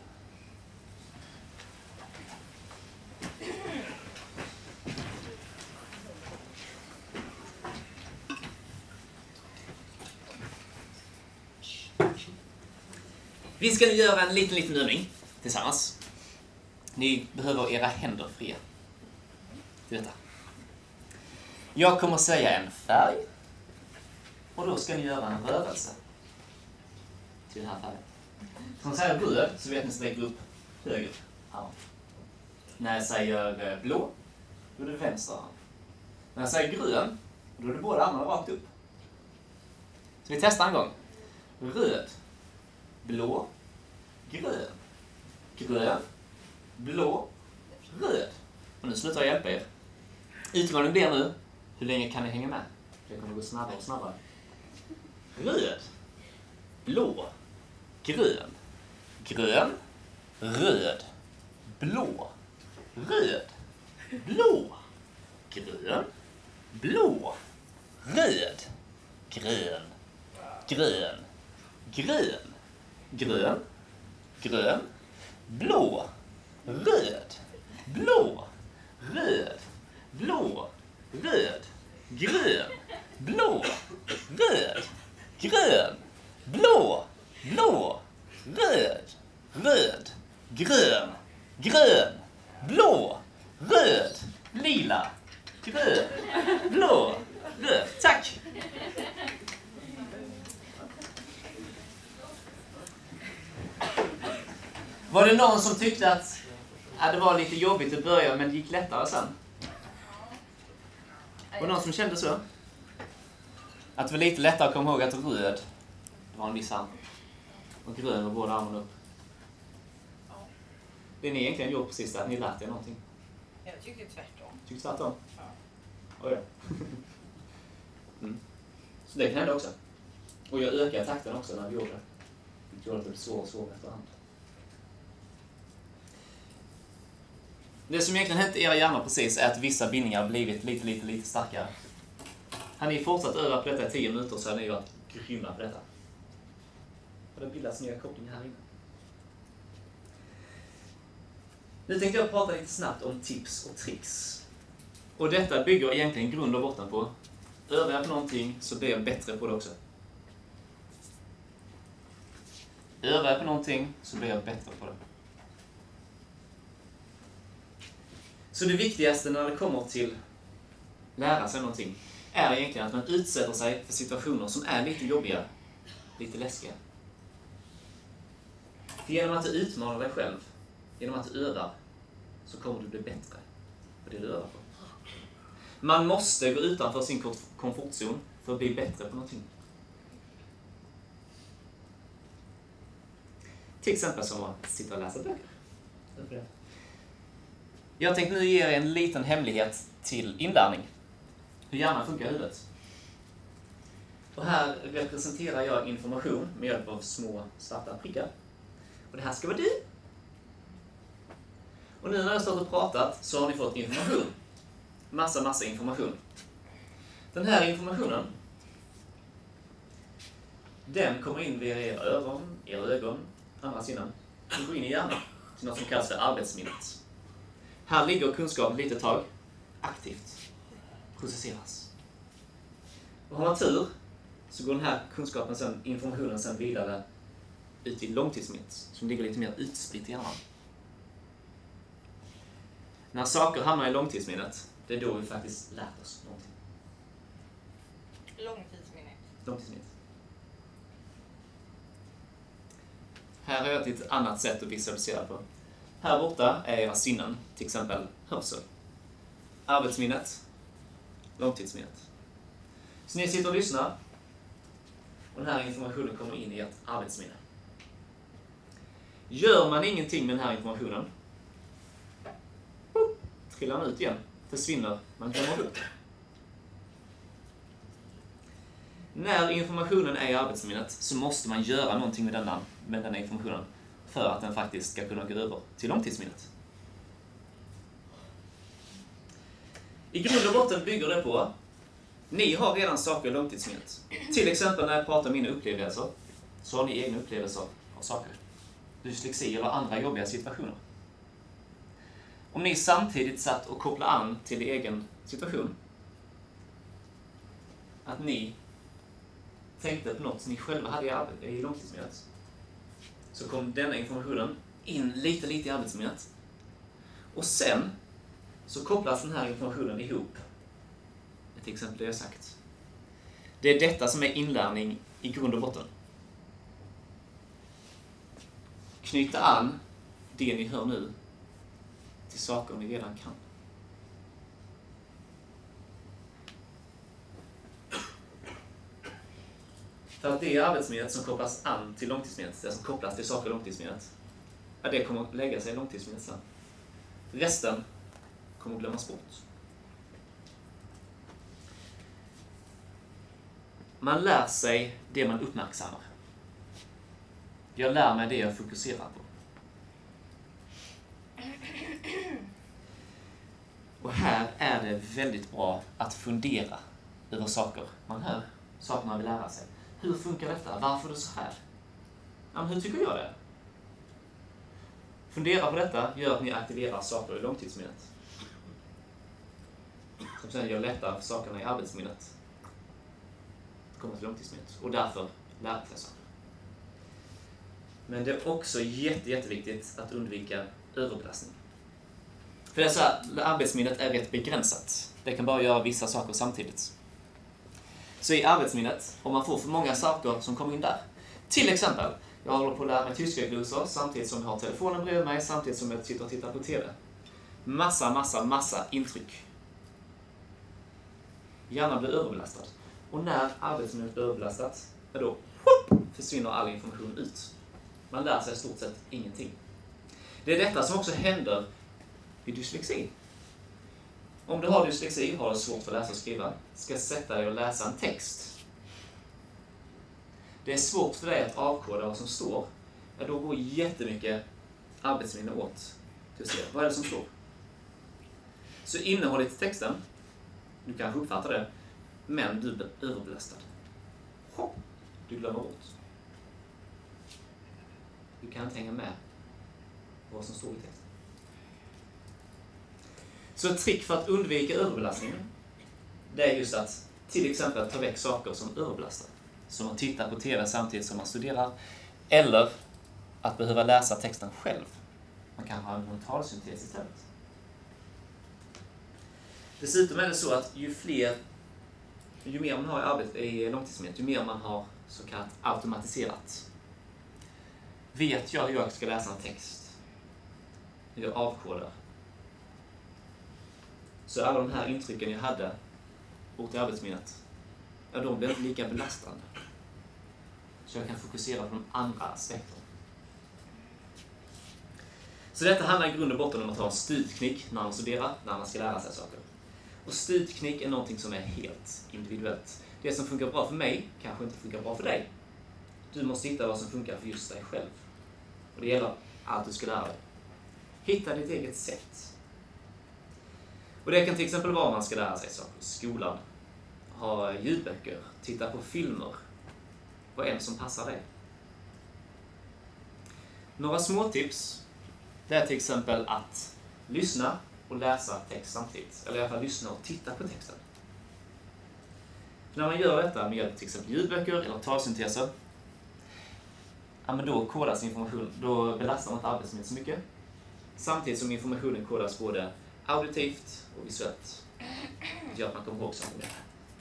A: Vi ska nu göra en liten övning tillsammans. Ni behöver era händer fria till detta. Jag kommer säga en färg. Och då ska ni göra en rörelse till den här färgen. Så när jag säger röd så vet ni att sträcka upp höger arm. När jag säger blå, då är det vänster arm. När jag säger grön, då är det båda armarna rakt upp. Så vi testar en gång. Röd, blå, grön. Grön, blå, röd. Och nu slutar jag hjälpa er. Utmaningen blir nu, hur länge kan ni hänga med? Det kommer gå snabbare och snabbare. Röd, blå, grön, grön, röd, blå, röd, blå, grön, blå, röd, grön, grön, grön, grön, grön, blå, röd, blå, röd, blå, röd, grön, blå, röd, grön, blå, blå, röd, röd, grön, grön, blå, röd, lila, grön, blå, röd. Tack! Var det någon som tyckte att det var lite jobbigt att börja men det gick lättare sen? Var det någon som kände så? Att det var lite lättare att komma ihåg att röd var en viss arm. Och grön var båda armarna upp. Det ni egentligen gjort precis där, ni lärt er någonting.
B: Jag tycker tvärtom.
A: Tycker tvärtom?
B: Ja.
A: Oj. Så det kan hända också. Och jag ökar takten också när vi gjorde det. Det gjorde att det blev svårare och svårare efterhand. Det som egentligen hänt i era hjärnor precis är att vissa bindningar har blivit lite starkare. Har ni fortsatt öva på detta i 10 minuter så har ni varit grymma på detta. Och det bildas nya kopplingar här inne. Nu tänkte jag prata lite snabbt om tips och tricks. Och detta bygger egentligen grund och botten på. Övar jag på någonting så blir jag bättre på det också. Övar jag på någonting så blir jag bättre på det. Så det viktigaste när det kommer till lära sig någonting är egentligen att man utsätter sig för situationer som är lite jobbiga, lite läskiga. För genom att du utmanar dig själv, genom att du övar, så kommer du bli bättre på det du övar på. Man måste gå utanför sin komfortzon för att bli bättre på någonting. Till exempel som att sitta och läsa böcker. Jag tänkte nu ge er en liten hemlighet till inlärning. Hur hjärnan funkar i huvudet. Och här representerar jag information med hjälp av små svarta prickar. Och det här ska vara du. Och nu när jag stått och pratat så har ni fått information. Massa information. Den här informationen, den kommer in via era ögon, andra sinnen. Den går in i hjärnan till något som kallas för arbetsminnet. Här ligger kunskapen lite tag aktivt processeras. Och har man tur så går den här informationen sen vidare ut i långtidsminnet som ligger lite mer utspritt i hjärnan. När saker hamnar i långtidsminnet, det är då vi faktiskt lärt oss någonting. Långtidsminnet. Här har jag ett annat sätt att visualisera på. Här borta är era sinnen, till exempel hörsel. Arbetsminnet, långtidsminnet. Så ni sitter och lyssnar och den här informationen kommer in i ert arbetsminne. Gör man ingenting med den här informationen, trillar den ut igen, försvinner, man glömmer upp. När informationen är i arbetsminnet så måste man göra någonting med denna informationen för att den faktiskt ska kunna gå över till långtidsminnet. I grund och botten bygger det på ni har redan saker i långtidsminnet. Till exempel när jag pratar om mina upplevelser så har ni egna upplevelser av saker. Dyslexi eller andra jobbiga situationer. Om ni samtidigt satt och kopplade an till er egen situation, att ni tänkte på något som ni själva hade i långtidsminnet, så kom denna informationen in lite i arbetsminnet. Och sen så kopplas den här informationen ihop. Till exempel det jag sagt. Det är detta som är inlärning i grund och botten. Knyta an det ni hör nu till saker ni redan kan. För att det är arbetsminnet som kopplas an till långtidsminnet, det som kopplas till saker i långtidsminnet, det kommer att lägga sig i långtidsminnet sen. Resten kommer att glömmas bort. Man lär sig det man uppmärksammar. Jag lär mig det jag fokuserar på. Och här är det väldigt bra att fundera över saker man hör, saker man vill lära sig. Hur funkar detta? Varför är det så här? Ja, hur tycker jag det? Fundera på detta gör att ni aktiverar saker i långtidsminnet. Som sen gör lättare för sakerna i arbetsminnet att komma till långtidsminnet. Och därför lära sig saker. Men det är också jätteviktigt att undvika överbelastning. För det är så här, arbetsminnet är rätt begränsat. Det kan bara göra vissa saker samtidigt. Så i arbetsminnet, om man får för många saker som kommer in där. Till exempel, jag håller på att lära mig tyska glosor samtidigt som jag har telefonen bredvid mig, samtidigt som jag sitter och tittar på TV. Massa intryck. Hjärnan blir överbelastad. Och när arbetsminnet blir överbelastat, då försvinner all information ut. Man lär sig i stort sett ingenting. Det är detta som också händer vid dyslexi. Om du har dyslexi, har det svårt för att läsa och skriva, ska sätta dig och läsa en text. Det är svårt för dig att avkoda vad som står. Då går jättemycket arbetsminne åt till att se vad är det som står. Så innehållet i texten, du kanske uppfattar det, men du blir överbelastad. Du glömmer bort. Du kan inte hänga med på vad som står i texten. Så ett trick för att undvika överbelastningen, det är just att till exempel ta väck saker som överbelastar. Som att titta på TV samtidigt som man studerar. Eller att behöva läsa texten själv. Man kan ha en mentalsyntes istället. Dessutom är det så att ju mer man har i arbete i långtidsminnet, ju mer man har så kallat automatiserat. Vet jag hur jag ska läsa en text, hur jag avkodar, så alla de här intrycken jag hade åt i arbetsminnet, de blir inte lika belastande. Så jag kan fokusera på de andra aspekterna. Så detta handlar i grund och botten om att ha en styrteknik när man studerar, när man ska lära sig saker. Och styrteknik är någonting som är helt individuellt. Det som funkar bra för mig kanske inte funkar bra för dig. Du måste hitta vad som funkar för just dig själv. Och det gäller allt du ska lära dig. Hitta ditt eget sätt. Och det kan till exempel vara om man ska lära sig saker i skolan. ha ljudböcker, titta på filmer. Vad är det som passar dig? Några små tips, det är till exempel att lyssna och läsa text samtidigt. Eller i alla fall lyssna och titta på texten. För när man gör detta med till exempel ljudböcker eller talsynteser, ja, men då kodas information, då belastar man inte arbetsminnet så mycket. Samtidigt som informationen kodas både auditivt och visuellt. Det gör att man kommer ihåg saker mer.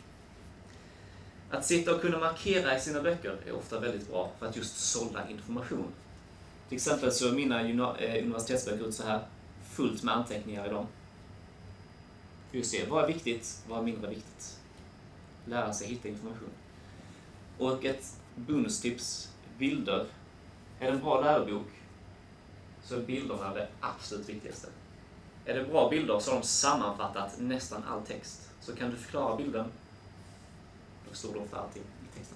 A: Att sitta och kunna markera i sina böcker är ofta väldigt bra för att just sålla information. Till exempel så är mina universitetsböcker ut så här, fullt med anteckningar i dem. För att se vad är viktigt, vad är mindre viktigt. Lära sig hitta information. Och ett bonustips, bilder. Är det en bra lärobok så är bilderna det absolut viktigaste. Är det bra bilder så har de sammanfattat nästan all text. Så kan du förklara bilden, då förstår du ofta allting i texten.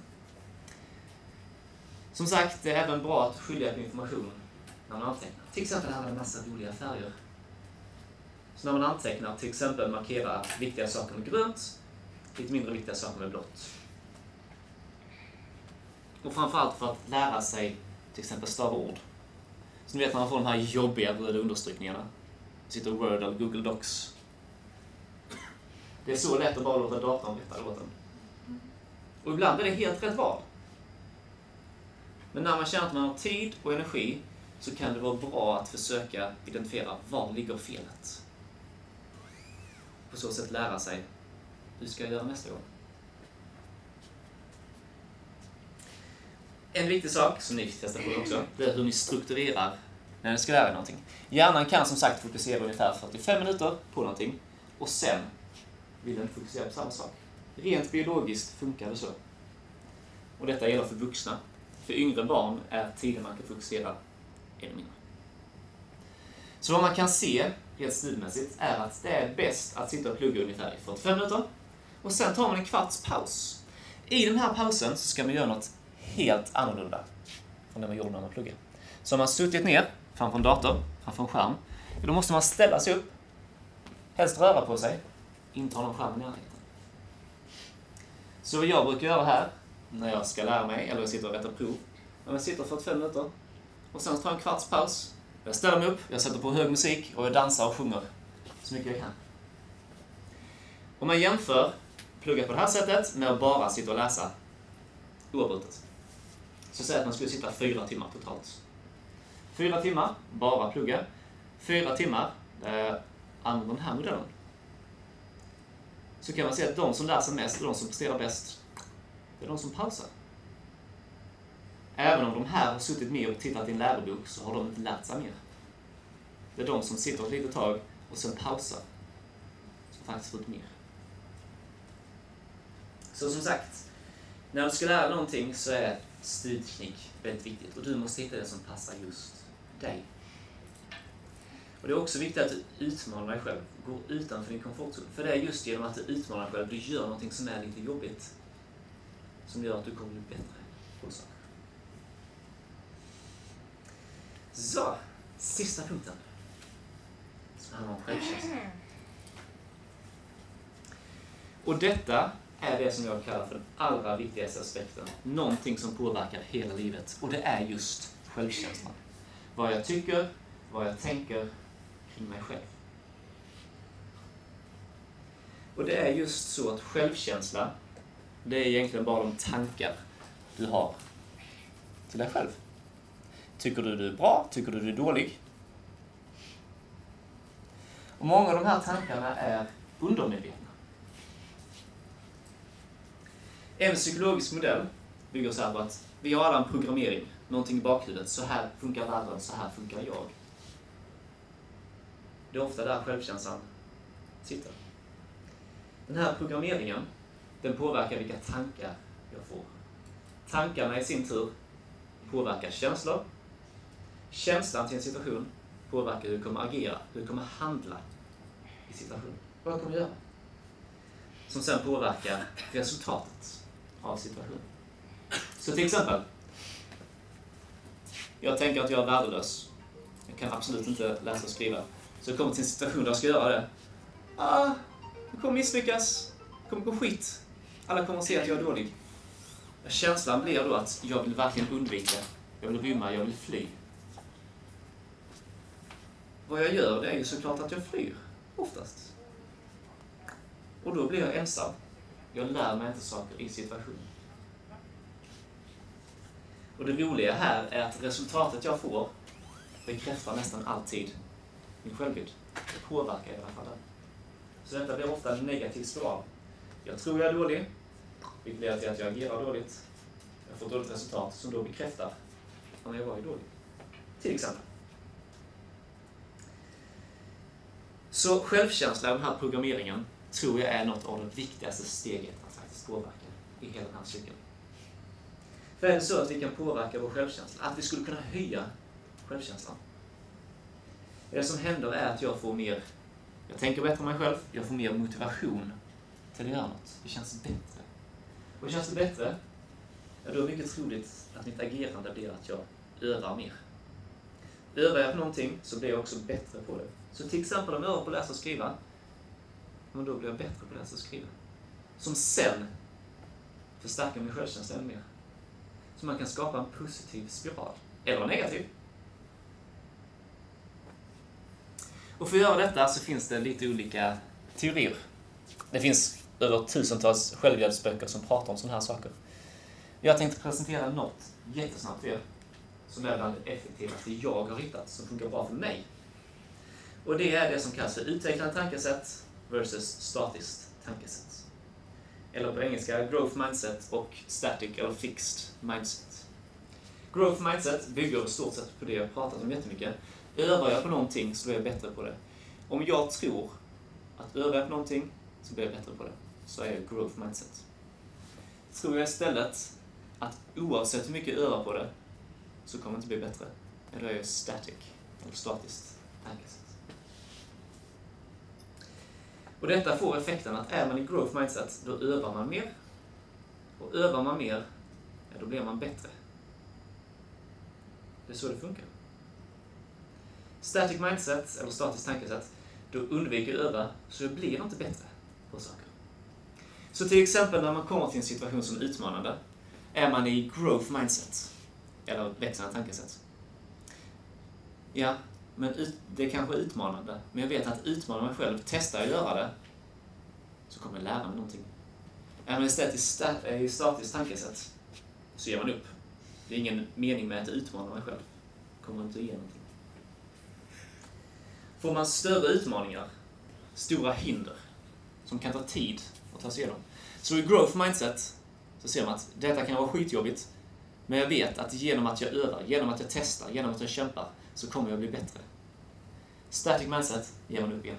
A: Som sagt, det är även bra att skilja på information när man antecknar. Till exempel har man en massa roliga färger. Så när man antecknar, till exempel markera viktiga saker med grönt, lite mindre viktiga saker med blått. Och framförallt för att lära sig till exempel stava ord. Så ni vet när man får de här jobbiga röda understrykningarna. Sitter i Word eller Google Docs. Det är så lätt att bara låta datorn rätta låten. Och ibland är det helt rätt val. Men när man känner att man har tid och energi så kan det vara bra att försöka identifiera var ligger felet. På så sätt lära sig hur ska jag göra nästa gång. En viktig sak som ni testar på också, det är hur ni strukturerar när ni ska lära er någonting. Hjärnan kan som sagt fokusera ungefär 45 minuter på någonting och sen vill den fokusera på samma sak. Rent biologiskt funkar det så. Och detta gäller för vuxna. För yngre barn är tiden man kan fokusera ännu mindre. Så vad man kan se rent studiemässigt är att det är bäst att sitta och plugga ungefär i 45 minuter. Och sen tar man en kvarts paus. I den här pausen så ska man göra något helt annorlunda från det man gjorde när man pluggade. Så om man suttit ner framför en dator, framför en skärm, då måste man ställa sig upp, helst röra på sig, inte ha någon skärm i närheten. Så vad jag brukar göra här, när jag ska lära mig, eller jag sitter och rättar prov, när jag sitter 45 minuter, och sen tar jag en kvarts paus, jag ställer mig upp, jag sätter på hög musik och jag dansar och sjunger så mycket jag kan. Om man jämför plugga på det här sättet med att bara sitta och läsa oavbrutet, så säger att man skulle sitta 4 timmar totalt. 4 timmar, bara plugga. 4 timmar, använder den här modellen. Så kan man säga att de som lär sig mest och de som presterar bäst, det är de som pausar. Även om de här har suttit med och tittat i en lärobok så har de inte lärt sig mer. Det är de som sitter ett litet tag och sen pausar som faktiskt fått mer. Så som sagt, när du ska lära någonting så är studieteknik väldigt viktigt och du måste hitta det som passar just dig. Och det är också viktigt att du utmanar dig själv, går utanför din komfortzon. För det är just genom att du utmanar dig själv, du gör någonting som är lite jobbigt, som gör att du kommer bli bättre på saker. Så, sista punkten. Som handlar om självkänsla. Och detta är det som jag kallar för den allra viktigaste aspekten. Någonting som påverkar hela livet. Och det är just självkänslan. Vad jag tycker, vad jag tänker kring mig själv. Och det är just så att självkänsla, det är egentligen bara de tankar du har till dig själv. Tycker du är bra? Tycker du är dålig? Och många av de här tankarna är undermedvetna. En psykologisk modell bygger så här på att vi har alla en programmering, någonting i bakhuvudet. Så här funkar världen, så här funkar jag. Det är ofta där självkänslan sitter. Den här programmeringen, den påverkar vilka tankar jag får. Tankarna i sin tur påverkar känslor. Känslan till en situation påverkar hur du kommer agera, hur du kommer handla i situationen. Vad jag kommer göra. Som sen påverkar resultatet av situationen. Så till exempel, jag tänker att jag är värdelös. Jag kan absolut inte läsa och skriva. Så jag kommer till en situation där jag ska göra det. Jag kommer misslyckas. Det kommer gå skit. Alla kommer att se att jag är dålig. Känslan blir då att jag vill verkligen undvika. Jag vill rymma, jag vill fly. Vad jag gör, det är ju såklart att jag flyr. Oftast. Och då blir jag ensam. Jag lär mig inte saker i situationen. Och det roliga här är att resultatet jag får bekräftar nästan alltid min självbild. Det påverkar i alla fall den. Så detta blir ofta en negativ spiral. Jag tror jag är dålig, vilket leder till att jag agerar dåligt. Jag får dåligt resultat som då bekräftar om jag var dålig. Till exempel. Så självkänsla, den här programmeringen, tror jag är något av det viktigaste steget att faktiskt påverka i hela den här cykeln. För är det så att vi kan påverka vår självkänsla, att vi skulle kunna höja självkänslan. Det som händer är att jag tänker bättre om mig själv, jag får mer motivation till att göra något. Det känns bättre. Och känns det bättre, då är det mycket troligt att mitt agerande blir att jag övar mer. Övar jag på någonting så blir jag också bättre på det. Så till exempel om jag övar på att läsa och skriva, men då blir jag bättre på att läsa och skriva. Som sen förstärker min självkänsla ännu mer. Så man kan skapa en positiv spiral. Eller en negativ. Och för att göra detta så finns det lite olika teorier. Det finns över tusentals självhjälpsböcker som pratar om sådana här saker. Jag tänkte presentera något jättesnabbt för er som är bland det effektivaste jag har hittat som funkar bra för mig. Och det är det som kallas för utvecklande tankesätt versus statiskt tankesätt. Eller på engelska growth mindset och static eller fixed mindset. Growth mindset bygger i stort sett på det jag pratat om jättemycket. Övar jag på någonting så blir jag bättre på det. Om jag tror att övar jag på någonting så blir jag bättre på det. Så är jag growth mindset. Tror jag istället att oavsett hur mycket jag övar på det så kommer det inte bli bättre. Då är jag static eller statiskt tankesätt. Och detta får effekten att är man i growth mindset, då övar man mer. Och övar man mer, då blir man bättre. Det är så det funkar. Static mindset, eller statiskt tankesätt, då undviker jag öva, så det blir inte bättre på saker. Så till exempel när man kommer till en situation som är utmanande, är man i growth mindset, eller växande tankesätt. Ja, men det kanske är utmanande, men jag vet att utmana mig själv, testa att göra det, så kommer jag lära mig någonting. Är man istället i statiskt tankesätt, så ger man upp. Det är ingen mening med att utmana mig själv. Kommer inte att ge någonting. Får man större utmaningar, stora hinder, som kan ta tid att ta sig igenom. Så i growth mindset så ser man att detta kan vara skitjobbigt, men jag vet att genom att jag övar, genom att jag testar, genom att jag kämpar, så kommer jag bli bättre. Static mindset ger man upp igen.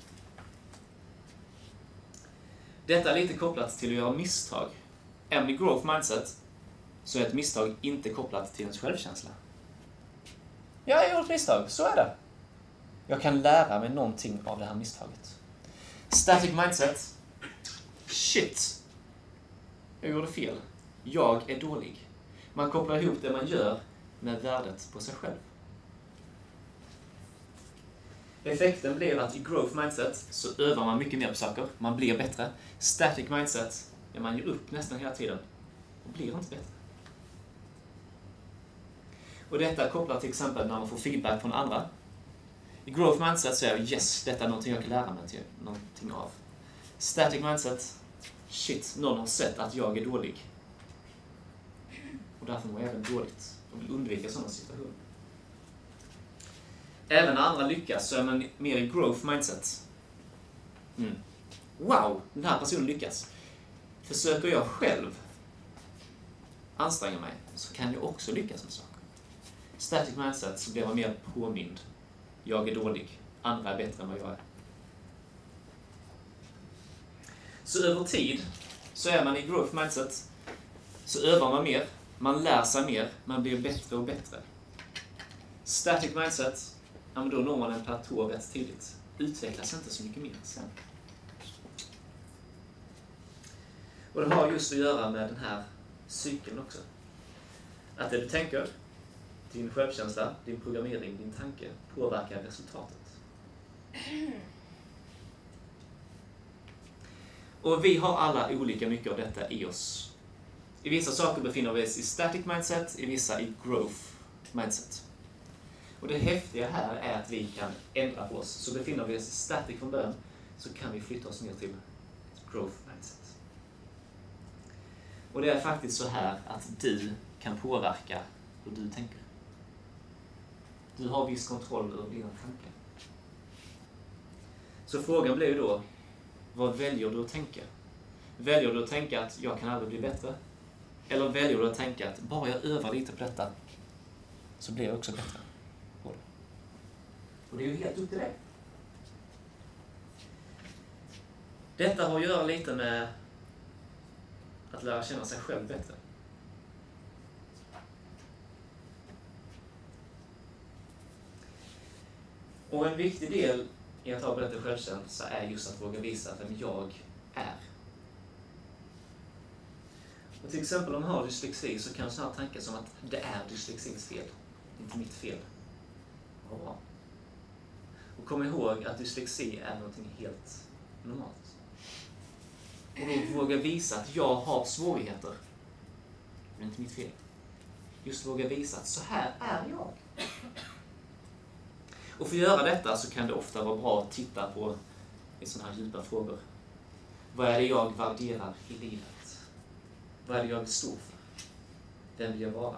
A: Detta är lite kopplat till att göra misstag. Även i growth mindset så är ett misstag inte kopplat till ens självkänsla. Jag har gjort misstag, så är det. Jag kan lära mig någonting av det här misstaget. Static mindset. Shit. Jag gjorde fel. Jag är dålig. Man kopplar ihop det man gör med värdet på sig själv. Effekten blir att i growth mindset så övar man mycket mer på saker. Man blir bättre. Static mindset, man ger upp nästan hela tiden och blir inte bättre. Och detta kopplar till exempel när man får feedback från andra. I growth mindset så är jag yes, detta är någonting jag kan lära mig till någonting av. Static mindset, shit, någon har sett att jag är dålig. Och därför mår jag även dåligt. Jag vill undvika sådana situationer. Även när andra lyckas så är man mer i growth mindset. Wow, den här personen lyckas. Försöker jag själv anstränga mig så kan jag också lyckas med saker. Static mindset så blir man mer påmind. Jag är dålig. Andra är bättre än vad jag är. Så över tid så är man i growth mindset. Så övar man mer. Man lär sig mer. Man blir bättre och bättre. Static mindset, då når man en platå rätt tidigt. Utvecklas inte så mycket mer sen. Och det har just att göra med den här cykeln också. Att det du tänker, din självkänsla, din programmering, din tanke påverkar resultatet. Och vi har alla olika mycket av detta i oss. I vissa saker befinner vi oss i static mindset, i vissa i growth mindset. Och det häftiga här är att vi kan ändra på oss. Så befinner vi oss i static från början, så kan vi flytta oss ner till growth mindset. Och det är faktiskt så här att du kan påverka hur du tänker. Du har viss kontroll över dina tankar. Så frågan blir ju då, vad väljer du att tänka? Väljer du att tänka att jag kan aldrig bli bättre? Eller väljer du att tänka att bara jag övar lite på detta så blir jag också bättre på det? Och det är ju helt upp till dig. Detta har att göra lite med att lära känna sig själv bättre. Och en viktig del i att ha bättre självkänsla är just att våga visa vem jag är. Och till exempel om man har dyslexi så kan sådana tankar som att det är dyslexins fel, inte mitt fel. Ja, bra. Och kom ihåg att dyslexi är någonting helt normalt. Och då våga visa att jag har svårigheter. Det är inte mitt fel. Just våga visa att så här är jag. Och för att göra detta så kan det ofta vara bra att titta på i sådana här djupa frågor. Vad är det jag värderar i livet? Vad är det jag står för? Vem vill jag vara?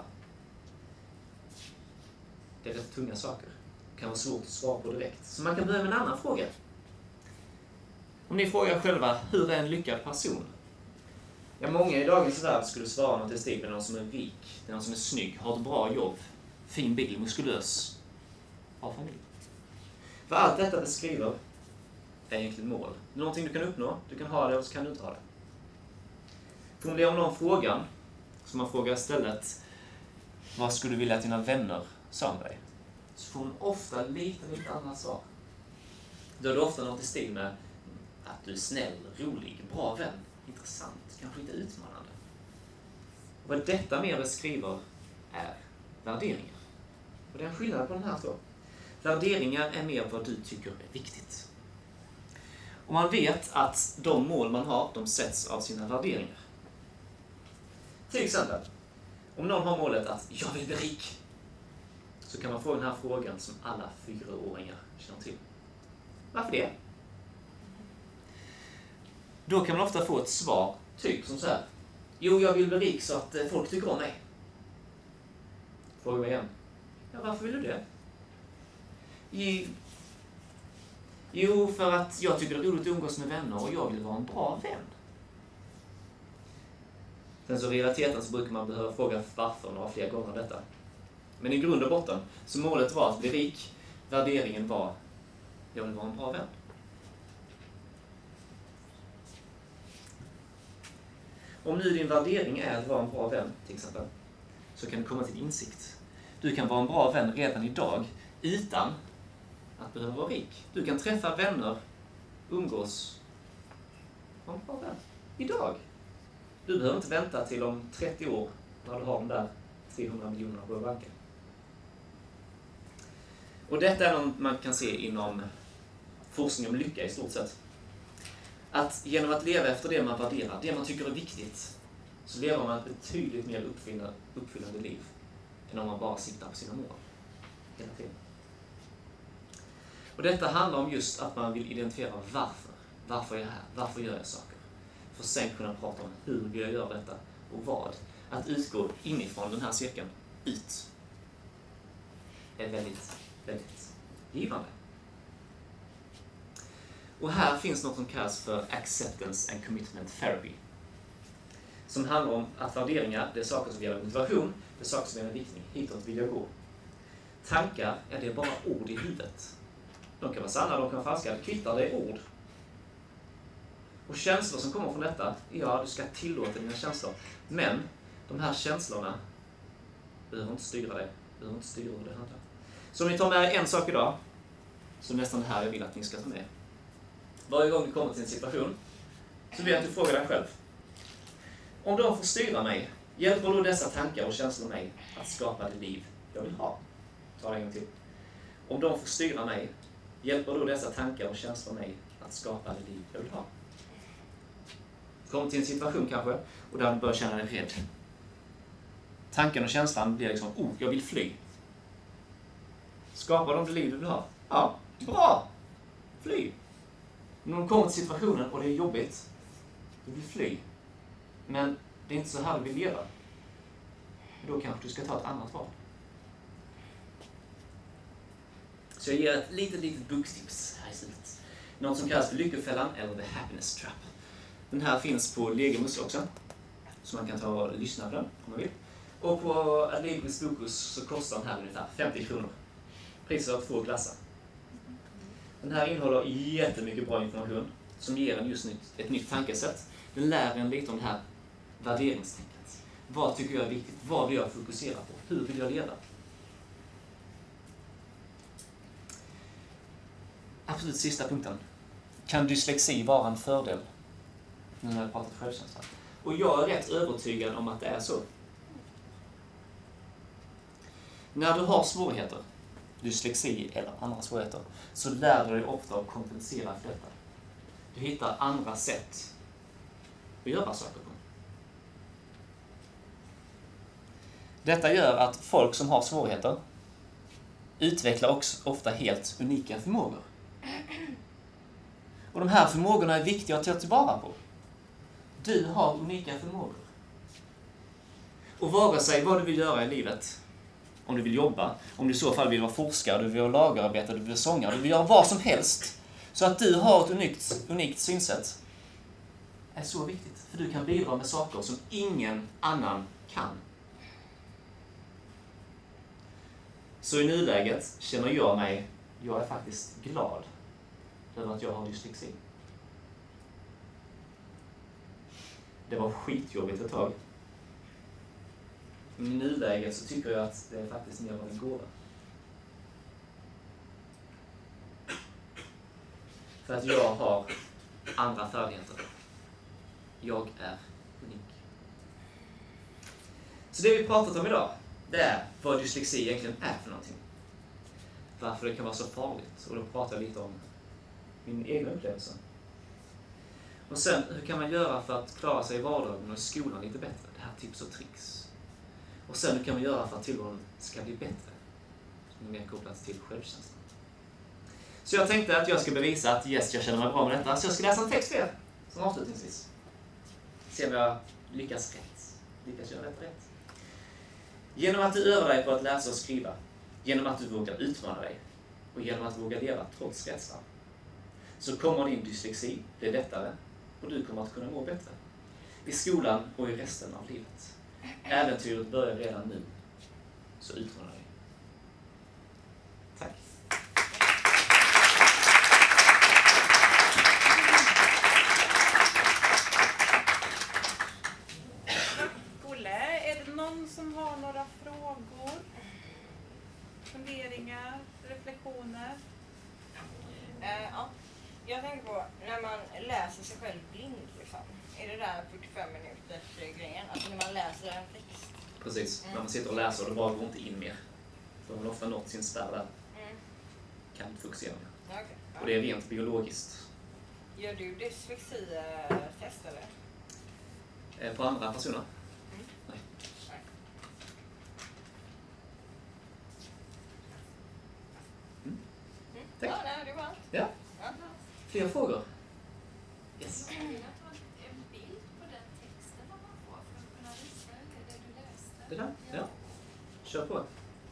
A: Det är rätt tunga saker. Det kan vara svårt att svara på direkt. Så man kan börja med en annan fråga. Om ni frågar själva, hur är en lyckad person? Ja, många i dagens värld skulle svara något i stil med någon som är rik, någon som är snygg, har ett bra jobb, fin bil, muskulös, har familj. För allt detta beskriver är egentligen mål. Någonting du kan uppnå, du kan ha det och så kan du inte ha det. Formulera om någon frågan, som man frågar istället, vad skulle du vilja att dina vänner sa om dig? Så får man ofta lite annat svar. Då är det ofta något i stil med att du är snäll, rolig, bra vän, intressant, kanske inte utmanande. Och vad detta mer beskriver är värderingar. Och det är en skillnad på den här två. Värderingar är mer vad du tycker är viktigt. Och man vet att de mål man har, de sätts av sina värderingar. Till exempel, om någon har målet att jag vill bli rik, så kan man få den här frågan som alla 4-åringar känner till. Varför det? Då kan man ofta få ett svar, typ som så här. Jo, jag vill bli rik så att folk tycker om mig. Fråga mig igen. Ja, varför vill du det? Jo, för att jag tycker det är roligt att umgås med vänner och jag vill vara en bra vän. Sen så i realiteten så brukar man behöva fråga varför några fler gånger detta. Men i grund och botten, så målet var att bli rik, värderingen var jag vill vara en bra vän. Om nu din värdering är att vara en bra vän, till exempel, så kan du komma till insikt. Du kan vara en bra vän redan idag utan att behöva vara rik. Du kan träffa vänner, umgås, vara en bra vän idag. Du behöver inte vänta till om 30 år när du har de där 300 miljonerna på banken. Och detta är något man kan se inom forskning om lycka i stort sett. Att genom att leva efter det man värderar, det man tycker är viktigt, så lever man ett betydligt mer uppfyllande liv än om man bara siktar på sina mål hela tiden. Och detta handlar om just att man vill identifiera varför. Varför är jag här? Varför gör jag saker? För att sen kunna prata om hur vill jag göra detta och vad. Att utgå inifrån den här cirkeln ut är väldigt, väldigt givande. Och här finns något som kallas för Acceptance and Commitment Therapy. Som handlar om att värderingar, det är saker som ger motivation, det är saker som ger en riktning, hitåt vill jag gå. Tankar, ja, det är bara ord i huvudet. De kan vara sanna, de kan vara falska, det kvittar, det är ord. Och känslor som kommer från detta, ja, du ska tillåta dina känslor. Men de här känslorna behöver inte styra dig, behöver inte styra hur det handlar. Så om ni tar med en sak idag, så nästan det här jag vill att ni ska ta med. Varje gång du kommer till en situation så vill jag att du frågar dig själv. Om de får styra mig, hjälper då dessa tankar och känslor mig att skapa det liv jag vill ha? Ta det en gång till. Om de får styra mig, hjälper då dessa tankar och känslor mig att skapa det liv jag vill ha? Kommer till en situation kanske och där du börjar känna dig rädd. Tanken och känslan blir liksom, jag vill fly. Skapar de det liv du vill ha? Ja, bra! Fly! Men om du kommer till situationen och det är jobbigt, du vill fly. Men det är inte så här du vill leva. Då kanske du ska ta ett annat val. Så jag ger ett litet bokstips här i slutet. Något som kallas för Lyckofällan eller The Happiness Trap. Den här finns på Legimus också. Så man kan ta och lyssna på den om man vill. Och på Adlibris Bokus så kostar den här ungefär 50 kronor. Priset av 2 glassar. Den här innehåller jättemycket bra information som ger en just ett nytt tankesätt. Den lär en lite om det här värderingstänket. Vad tycker jag är viktigt? Vad vill jag fokusera på? Hur vill jag leva? Absolut sista punkten. Kan dyslexi vara en fördel? När jag pratar självkänsla. Och jag är rätt övertygad om att det är så. När du har svårigheter, dyslexi eller andra svårigheter, så lär du dig ofta att kompensera för detta. Du hittar andra sätt att göra saker på. Detta gör att folk som har svårigheter utvecklar också ofta helt unika förmågor. Och de här förmågorna är viktiga att ta tillvara på. Du har unika förmågor. Och vare sig vad du vill göra i livet, om du vill jobba, om du i så fall vill vara forskare, du vill vara lagerarbetare, du vill vara sångare, du vill göra vad som helst, så att du har ett unikt synsätt, är så viktigt. För du kan bidra med saker som ingen annan kan. Så i nuläget känner jag är faktiskt glad över att jag har dyslexi. Det var skitjobbigt ett tag. Men i nuläget så tycker jag att det är faktiskt mer av en gåva. För att jag har andra färdigheter. Jag är unik. Så det vi pratat om idag, det är vad dyslexi egentligen är för någonting. Varför det kan vara så farligt. Och då pratar jag lite om min egen upplevelse. Och sen, hur kan man göra för att klara sig i vardagen och i skolan lite bättre? Det här tips och tricks. Och sen, hur kan man göra för att tillvaron ska bli bättre? Som är mer kopplat till självkänslan. Så jag tänkte att jag ska bevisa att jag känner mig bra med detta. Så jag ska läsa en text för er, som avslutningsvis. Se om jag lyckas göra detta rätt. Genom att du övar dig på att läsa och skriva, genom att du vågar utmana dig och genom att våga leva trots rädslan, så kommer din dyslexi bli lättare och du kommer att kunna må bättre. I skolan och i resten av livet. Äventyret börjar redan nu, så utmana dig. Tack.
B: Olle, är det någon som har några frågor? Funderingar? Reflektioner?
C: Ja, jag tänker på när man läser sig själv blind liksom. Är det där 45 minuters grejen? Alltså när man läser en text.
A: Precis, när man sitter och läser och det bara går inte in mer. För man har ofta nått sin spärr där. Kan inte fokusera mer.
C: Ja, okay. Ja.
A: Och det är rent biologiskt.
C: Gör du dyslexi-test eller?
A: På andra personer? Nej. Tack.
C: Ja, nej, det var allt.
A: Ja.
C: Ja.
A: Fler frågor? Yes.
D: Jag vill att man en bild på den texten man får för att kunna visa det du läste.
A: Det där? Ja. Kör på.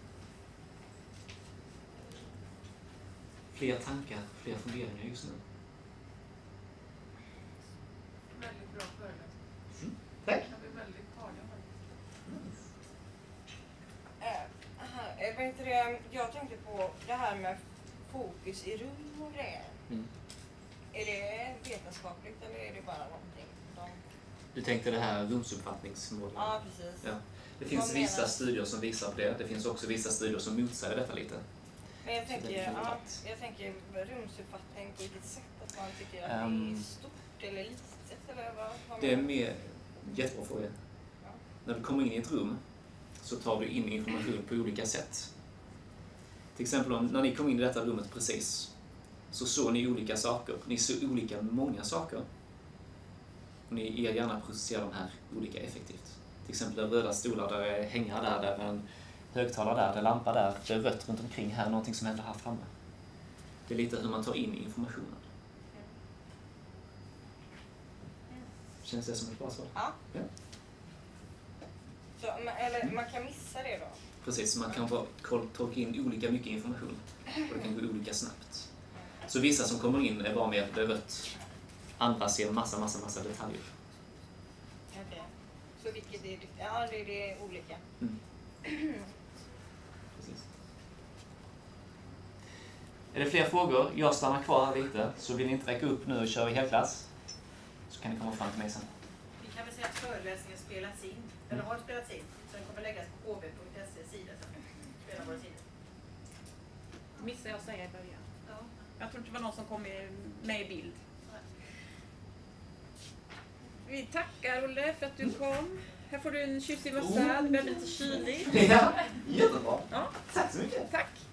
A: Fler tankar, fler funderingar just nu.
D: Väldigt bra föreläsning.
A: Tack.
D: Jag blir väldigt tagen faktiskt.
C: Jag tänkte på det här med fokus i rum och det. Är det vetenskapligt eller är det bara någonting?
A: Du tänkte det här rumsuppfattningsmålet?
C: Ja, precis.
A: Ja. Det finns vissa studier som visar på det. Det finns också vissa studier som motsäger detta lite.
C: Men jag tänker rumsuppfattning på vilket sätt, att man tycker att det är stort eller litet eller vad
A: det är mer jättebra fråga.
C: Ja.
A: När du kommer in i ett rum så tar du in information på olika sätt. Till exempel när ni kom in i detta rummet precis så såg ni olika saker. Ni såg olika många saker. Och ni er gärna processera de här olika effektivt. Till exempel det är röda stolar, där är hängar där är en högtalare där, det är lampa där, det är rött runt omkring här, någonting som händer här framme. Det är lite hur man tar in informationen. Känns det som ett bra svar?
C: Ja.
A: Ja.
C: Så, eller man kan missa det då?
A: Precis, man kan tolka in olika mycket information och det kan gå olika snabbt. Så vissa som kommer in är bara med att det är rött, andra ser massa detaljer.
C: Okej. Så vilket är det? Ja, det är olika.
A: Mm. Precis. Är det fler frågor? Jag stannar kvar här lite, så vill ni inte räcka upp nu och köra i helklass så kan ni komma fram till mig sen.
E: Vi kan väl säga att föreläsningen spelas in, eller har spelats in, så den kommer läggas på kb.se sida sen. Spela våra sidor.
B: Missade jag säga i början.
E: Ja.
B: Jag tror inte det var någon som kom med i bild. Vi tackar Olle för att du kom. Här får du en tjusig mössa, det blir lite kylig.
A: Ja, jättebra.
B: Ja.
A: Tack så mycket.
B: Tack.